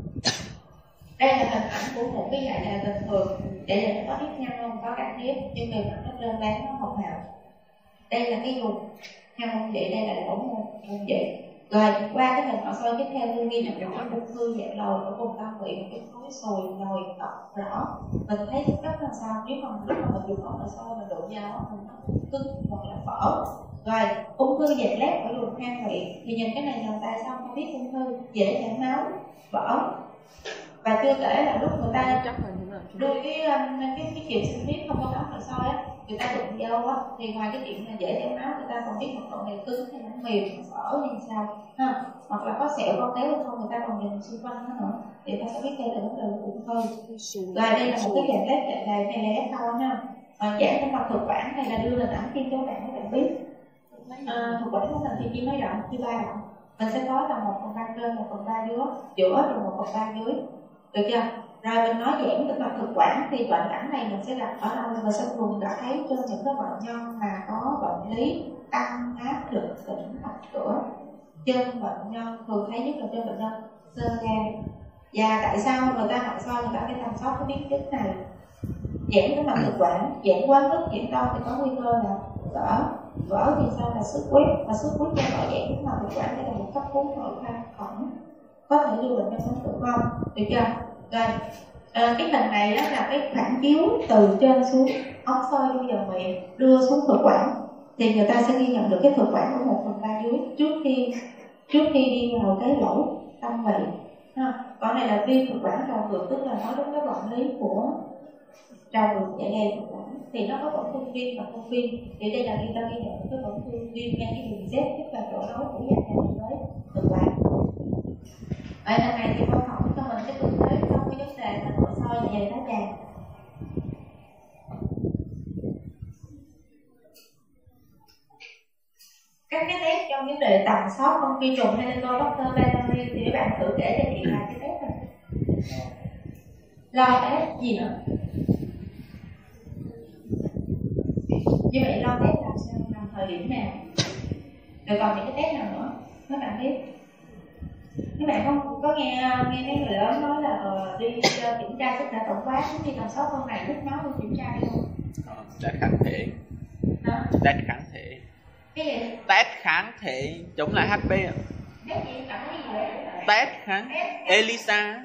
Đây là hình ảnh của một cái dạ dày bình thường. Dạ dày nó có nếp nhăn không, có cắt nếp, nhưng bề mặt nó trơn bóng, nó hồng hào. Đây là cái vùng hang mông vị, đây là lỗ mông vị. Rồi qua cái hình nội soi tiếp theo tôi ghi nhận rõ ung thư dạ lồi ở vùng tâm vị, một cái khối sồi lồi tọc rõ. Mình thấy rất là sao, nếu mà lúc mà mình dùng ống nội soi mình độ dao mình nó cứng hoặc là vỡ. Rồi ung thư dạ lét ở vùng hang vị thì nhìn cái này là tại sao không biết ung thư dễ chảy máu vỡ. Và chưa kể là lúc người ta đưa cái cái cái kiểu sinh thiết không có ống nội soi á, người ta đụng dao á, thì ngoài cái chuyện là dễ chảy máu, người ta còn biết một độ này cứng hay nó mềm, nó vỡ hay sao ha, hoặc là có sẹo có téo hay không, người ta còn nhìn xung quanh nó nữa thì ta sẽ biết đây là vấn đề của ung thư. Rồi đây là một cái dạng test dạ dày, này là ép thôi nha. À, dạng cái mặt thực quản này là đưa hình ảnh kim cho các bạn các bạn biết. À, thực quản của mình thì chỉ mấy rộng, chỉ ba rộng. Mình sẽ có là một phần ba trên, một phần ba dưới, giữa rồi một phần ba dưới, được chưa? Rồi mình nói giãn cái mặt thực quản thì bệnh cảnh này mình sẽ gặp ở đâu? Mình sẽ thường đã thấy cho những cái bệnh nhân mà có bệnh lý tăng áp lực tĩnh mạch cửa, trên bệnh nhân thường thấy nhất là trên bệnh nhân xơ gan. Và tại sao người ta nội soi người ta phải tầm soát cái biến chứng này? giãn cái mặt thực quản, giãn quá mức, giãn to thì có nguy cơ là vỡ. Vỡ thì sao là xuất huyết, và xuất huyết do vỡ giãn cái mặt thực quản đây là một cấp cứu nội khoa khẩn, có thể đưa bệnh nhân đến tử vong, được chưa? Rồi, à, cái hình này đó là cái phản chiếu từ trên xuống, ống soi đưa vào miệng, đưa xuống thực quản, thì người ta sẽ ghi nhận được cái thực quản của một phần ba dưới trước khi trước khi đi vào cái lỗ tâm vị. Ha. Còn này là viêm thực quản trào ngược, tức là nói đến cái bệnh lý của trào ngược dạ dày thực quản, thì nó có tổn thương viêm và không viêm. Thì đây là người ta ghi nhận cái tổn thương viêm ngay cái đường Z, tức là chỗ nối của dạ dày với thực quản. Ở lần này thì câu hỏi cho mình cái thực tế trong cái vấn đề mà nội soi dạ dày tá tràng. Các cái test trong vấn đề tầm soát con vi trùng Helicobacter pylori thì các bạn thử kể cho chị vài cái test này. Lo test gì nữa? Như vậy lo test làm sao, làm thời điểm nào? Rồi còn những cái test nào nữa? Các bạn biết? Các bạn không có nghe nghe mấy người lớn nói là uh, đi uh, kiểm tra sức khỏe tổng quát trước khi tầm soát con này hút máu đi kiểm tra đi không? Test kháng thể. Hả? Test kháng thể. Cái gì? Test kháng thể chống lại hát pê. Test gì? Cảm thấy gì vậy? Test kháng ELISA.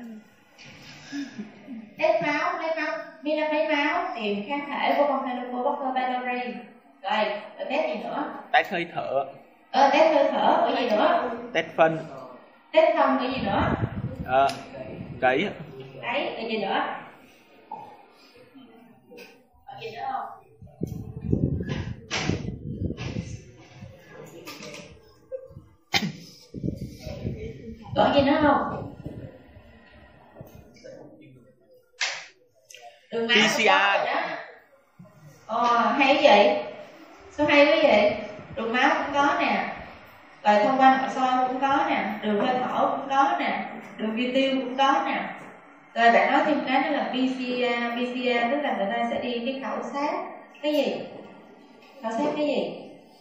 Test máu, lấy máu, đi ra lấy máu tìm kháng thể của con Helicobacter pylori. Rồi, rồi test gì nữa? Test hơi thở. Ờ, test hơi thở, cái gì nữa? Test phân. Test không, cái gì nữa? Ờ, cấy. Đấy, cái gì nữa? Có gì nữa không? Có gì nữa không? Đường máu pê xê rờ. Ờ, hay cái gì? Số hay cái gì? Đường máu cũng có nè. Rồi thông qua nội soi cũng có nè. Đường hơi thở cũng có nè. Đường vi tiêu cũng có nè. Rồi bạn nói thêm cái đó là pê xê rờ. pê xê rờ tức là người ta sẽ đi cái khảo sát. Cái gì? Khảo sát cái gì?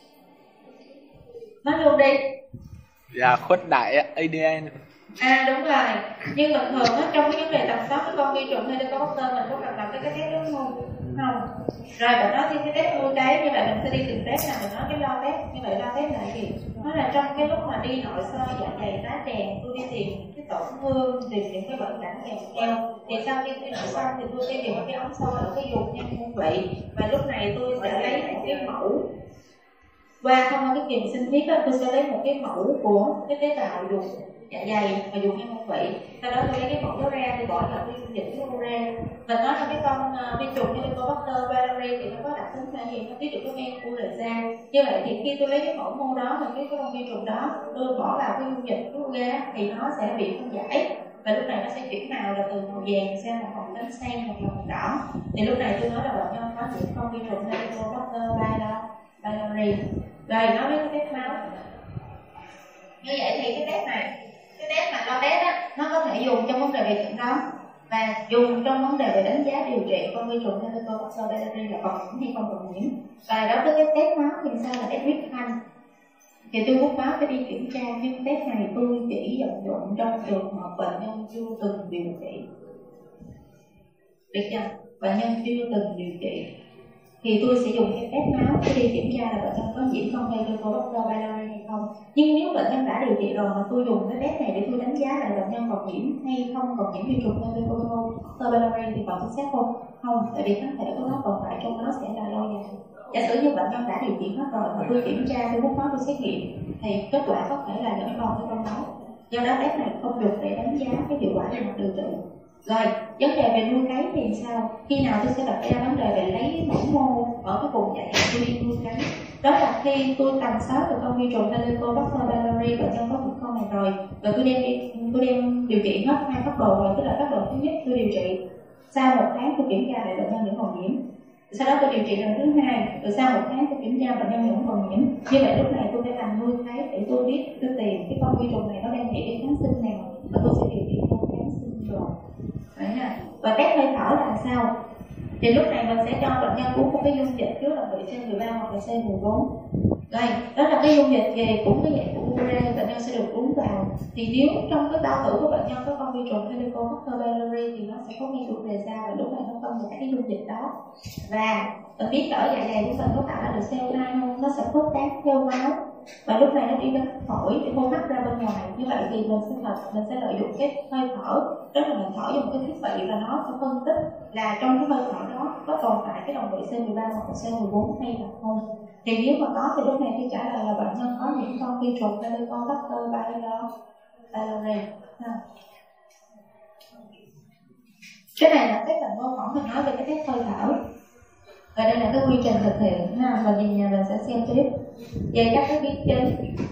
Nói luôn đi. Là khuếch đại a đê en. À đúng rồi. Nhưng bình thường á, trong cái vấn đề tầm soát cái con vi trùng hay là con bacter mình có cần làm cái cái test đúng không? Không. Rồi bạn nói thêm cái test nuôi cấy, như vậy mình sẽ đi từng test nào, mình nói cái lo test. Như vậy lo test là gì? Nó là trong cái lúc mà đi nội soi dạ dày tá tràng, tôi đi tìm cái tổn thương, tìm những cái bệnh cảnh kèm theo. Thì sau khi tôi nội xong thì tôi sẽ dùng cái ống soi ở cái vùng nhân môn vị, và lúc này tôi sẽ lấy một cái mẫu qua thông qua cái kiềm sinh thiết đó, tôi sẽ lấy một cái mẫu của cái tế bào dùng dạ dày và dùng nhân môn vị. Sau đó tôi lấy cái mẫu đó ra, tôi bỏ vào cái dung dịch của ure. Mình nói là cái con uh, vi trùng Helicobacter pylori thì nó có đặc tính là gì? Nó tiết được cái men uracea. Như vậy thì khi tôi lấy cái mẫu mô đó và cái con vi trùng đó, tôi bỏ vào cái dung dịch của ure thì nó sẽ bị phân giải. Và lúc này nó sẽ chuyển màu là từ màu vàng sang màu hồng đến xanh hoặc là màu đỏ. Thì lúc này tôi nói là bệnh nhân có những con vi trùng Helicobacter pylori. Rồi nói với cái test máu. Như vậy thì cái test này, cái test mà lo test á, nó có thể dùng trong vấn đề về chẩn đoán và dùng trong vấn đề về đánh giá điều trị con vi trùng Helicobacter pylori là còn nhiễm hay không còn nhiễm. Và đối với cái test máu thì sao là test huyết thanh. Thì tôi hút máu phải đi kiểm tra, nhưng test này tôi chỉ vận dụng trong trường hợp bệnh nhân chưa từng điều trị. Được chưa? Bệnh nhân chưa từng điều trị thì tôi sẽ dùng cái test máu để đi kiểm tra là bệnh nhân có nhiễm con Helicobacter pylori hay không. Nhưng nếu bệnh nhân đã điều trị rồi mà tôi dùng cái test này để tôi đánh giá là bệnh nhân còn nhiễm hay không còn nhiễm vi trùng Helicobacter pylori thì còn chính xác không? Không, tại vì kháng thể của nó còn lại trong nó sẽ là lâu dài. Giả sử như bệnh nhân đã điều trị hết rồi mà tôi kiểm tra, tôi hút máu, tôi xét nghiệm thì kết quả có thể là vẫn còn cái trong máu. Do đó test này không dùng để đánh giá cái hiệu quả về mặt điều trị. Rồi, vấn đề về nuôi cấy thì sao? Khi nào tôi sẽ đặt ra vấn đề về lấy mẫu mô ở cái vùng dạ dày tôi đi nuôi cấy. Đó là khi tôi tầm soát được con vi trùng Helicobacter pylori, bệnh nhân có những con này rồi, rồi tôi đem đi, tôi đem điều trị hết hai phác đồ rồi, tức là phác đồ thứ nhất tôi điều trị, sau một tháng tôi kiểm tra lại bệnh nhân vẫn còn nhiễm. Sau đó tôi điều trị lần thứ hai, rồi sau một tháng tôi kiểm tra bệnh nhân vẫn còn nhiễm. Như vậy lúc này tôi phải làm nuôi cấy để tôi biết, tôi tìm cái con vi trùng này nó đang bị cái kháng sinh nào và tôi sẽ điều trị theo kháng sinh rồi. Đấy nha. Và test hơi thở là sao? Thì lúc này mình sẽ cho bệnh nhân uống một cái dung dịch chứa là vị C mười ba hoặc là C mười bốn. Rồi, đó là cái dung dịch về cũng cái dạng của ure bệnh nhân sẽ được uống vào. Thì nếu trong cái bao tử của bệnh nhân có con vi trùng Helicobacter pylori thì nó sẽ có vi khuẩn đề ra và lúc này nó phân giải cái dung dịch đó. Và mình biết ở dạ dày của mình có tạo ra được xê o hai không? Nó sẽ khuếch tán theo máu và lúc này nó đi đến phổi để hô hấp ra bên ngoài. Như vậy thì mình sẽ thật mình sẽ lợi dụng cái hơi thở, tức là mình thở dùng cái thiết bị và nó sẽ phân tích là trong cái hơi thở đó có tồn tại cái đồng vị xê mười ba hoặc là xê mười bốn hay là không. Thì nếu mà có thì lúc này thì trả lời là bệnh nhân có những con vi trùng Helicobacter pylori. Cái này là cái phần mô phỏng mình nói về cái test hơi thở. Và đây là cái quy trình thực hiện ha, và nhìn nhà mình sẽ xem tiếp về các cái biến chứng.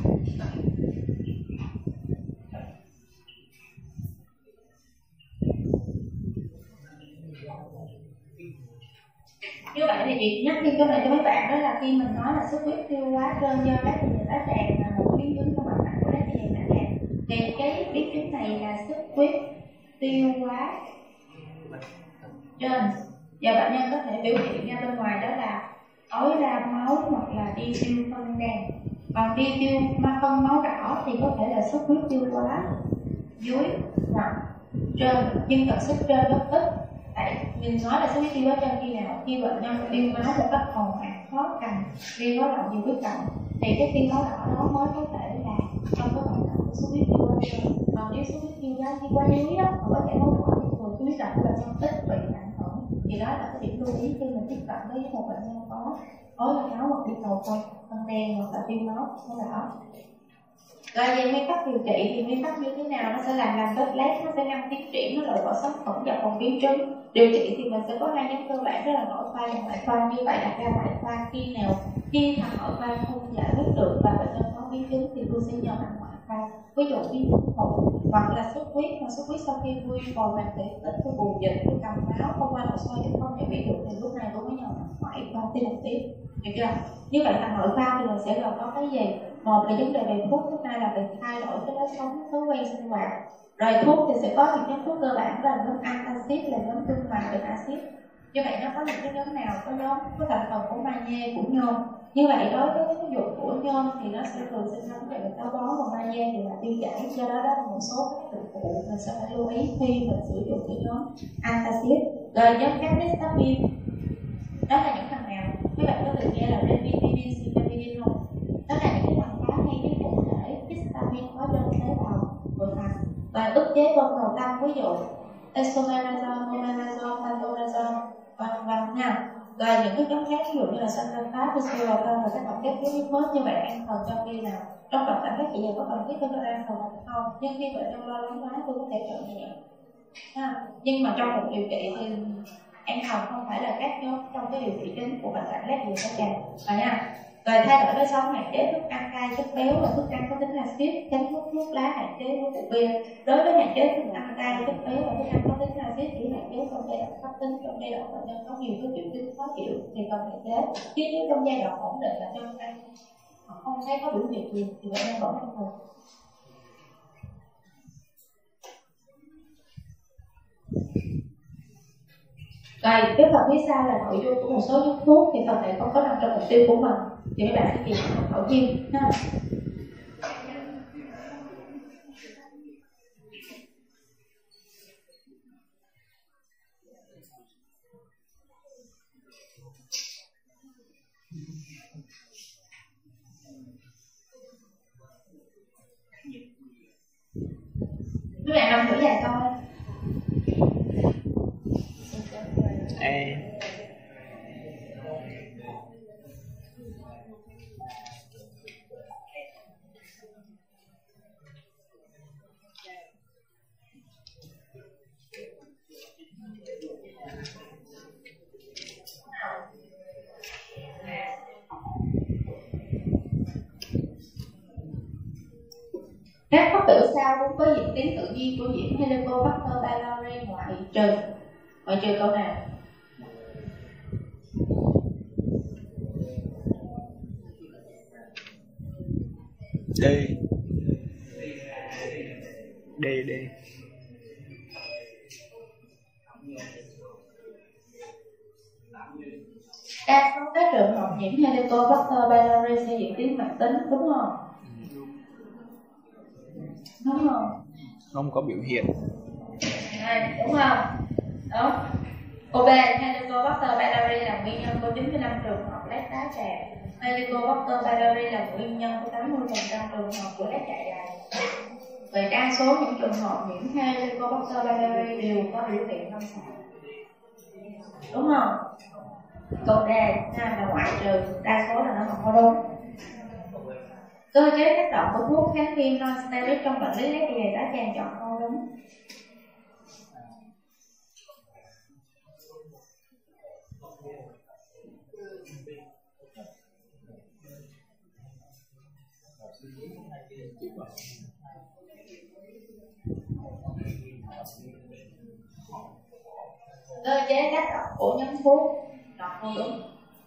Như vậy thì chị nhắc thêm cái này cho mấy bạn, đó là khi mình nói là xuất huyết tiêu hóa trên do các dạ dày tá tràng là một biến chứng của bệnh nặng của các dạ dày tá tràng, thì cái biến chứng này là xuất huyết tiêu hóa trên, và bệnh nhân có thể biểu hiện ra bên ngoài đó là ói ra máu hoặc là đi tiêu phân đen. Còn đi tiêu mà phân máu đỏ thì có thể là xuất huyết tiêu hóa dưới hoặc trên, nhưng tần suất trên rất ít. Tại mình nói là xuất huyết tiêu hóa trên khi nào? Khi bệnh nhân tiêu máu một cách ồ ạt, khó cầm, đi có động nhiều huyết động, thì cái tiêu máu đỏ đó mới có thể là trong cái bệnh nặng của xuất huyết tiêu hóa trên. Còn nếu xuất huyết tiêu hóa đi quá dưới đó, có thể máu đỏ thì thường huyết động là trong ít bị ảnh hưởng. Thì đó là cái điểm lưu ý khi mình tiếp cận với một bệnh nhân có ói ra máu hoặc đi cầu phân phân đen hoặc là tiêu máu máu đỏ. Rồi về nguyên tắc điều trị thì nguyên tắc như thế nào? Nó sẽ làm làm vết lét, nó sẽ ngăn tiến triển, nó loại bỏ sốc khuẩn và phòng biến chứng. Điều trị thì mình sẽ có hai nhóm cơ bản, đó là nội khoa và ngoại khoa. Như vậy đặt ra ngoại khoa khi nào khi thằng nội khoa không giải quyết được và bệnh nhân có biến chứng thì tôi sẽ nhờ thằng ngoại khoa. Ví dụ biến chứng phổi hoặc là xuất huyết, mà xuất huyết sau khi nuôi bồi hoàn thể ít cái bù dịch, cái cầm máu không qua nội soi chứ không giải quyết được thì lúc này tôi mới nhờ thằng ngoại khoa tiến hành tiếp. Được chưa? Như vậy thằng nội khoa thì mình sẽ gồm có cái gì? Một là vấn đề về thuốc, thứ hai là về thay đổi cái lối sống, thói quen sinh hoạt. Rồi thuốc thì sẽ có những nhóm thuốc cơ bản, đó là nhóm antacid, là nhóm trung hòa về acid. Như vậy nó có những cái nhóm nào? Có nhóm có thành phần của magie, của nhôm. Như vậy đối với cái tác dụng của nhôm thì nó sẽ thường sinh ra vấn đề về táo bón, và magie thì là tiêu chảy. Do đó đó là một số các dụng cụ mình sẽ phải lưu ý khi mình sử dụng cái nhóm antacid. Rồi nhóm các histamine, đó là những thằng nào? Các bạn có từng nghe là ranitidine, citalidine không? Đó là những cái thằng khá ngay cái cụ thể histamine có trên tế bào của thằng và ức chế côn cầu tâm, ví dụ esomeprazole, omeprazole, pantoprazole, vân vân nha. Rồi những cái nhóm khác ví dụ như là santalfat, physiolocin và các tổng kết với hết. Như vậy ăn thần trong khi nào trong trọng cảm các chị em có cần thiết cho ăn thần không? Nhưng khi bệnh nhân lo lắng quá tôi có thể trợ nhẹ ha. Nhưng mà trong một điều trị thì ăn thần không phải là các nhóm trong cái điều trị chính của bệnh tạng lét gì tất cả rồi nha. Rồi thay đổi lối sống, hạn chế thức ăn cay, chất béo và thức ăn có tính acid, tránh hút thuốc lá, hạn chế uống rượu bia. Đối với hạn chế thức ăn cay, chất béo và thức ăn có tính acid chỉ hạn chế trong giai đoạn cấp tính, trong giai đoạn bệnh nhân có nhiều cái triệu chứng khó chịu thì cần hạn chế. Chứ nếu trong giai đoạn ổn định là trong ăn họ không thấy có biểu hiện gì thì bệnh nhân vẫn ăn được. Rồi cái phần phía sau là nội dung của một số nhóm thuốc, thì phần này không có nằm trong mục tiêu của mình thì các bạn sẽ tìm tham khảo riêng ha. Các bạn làm thử vài câu đây. E Các phát tử sau cũng có diễn tiến tự nhiên của nhiễm Helicobacter pylori ngoại trừ ngoại trừ câu nào? D D D Đa số các trường hợp nhiễm Helicobacter pylori sẽ diễn tiến mãn tính, đúng không? đúng không? Không có biểu hiện. Đây, đúng không? Đó. ô bê, Helicobacter pylori là nguyên nhân của chín mươi lăm trường hợp lét đá trà. Helicobacter pylori là nguyên nhân của tám mươi phần trăm trường hợp của lét dạ dày. Về đa số những trường hợp nhiễm Helicobacter pylori đều có biểu hiện lâm sàng, đúng không? Câu D là ngoại trừ, đa số là nó không có đúng. Cơ chế tác động của thuốc kháng viêm non-steroid trong bệnh lý lét dạ dày đã tràn chọn câu đúng. Cơ chế tác động của nhóm thuốc chọn câu đúng.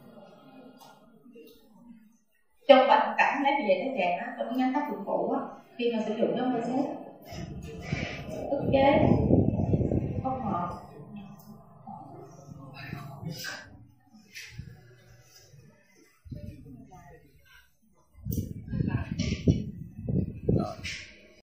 Trong bệnh cảm lét dạ dày tá tràng á, trong nhóm tác dụng phụ á, khi mà sử dụng nhóm bê xê ức chế không hợp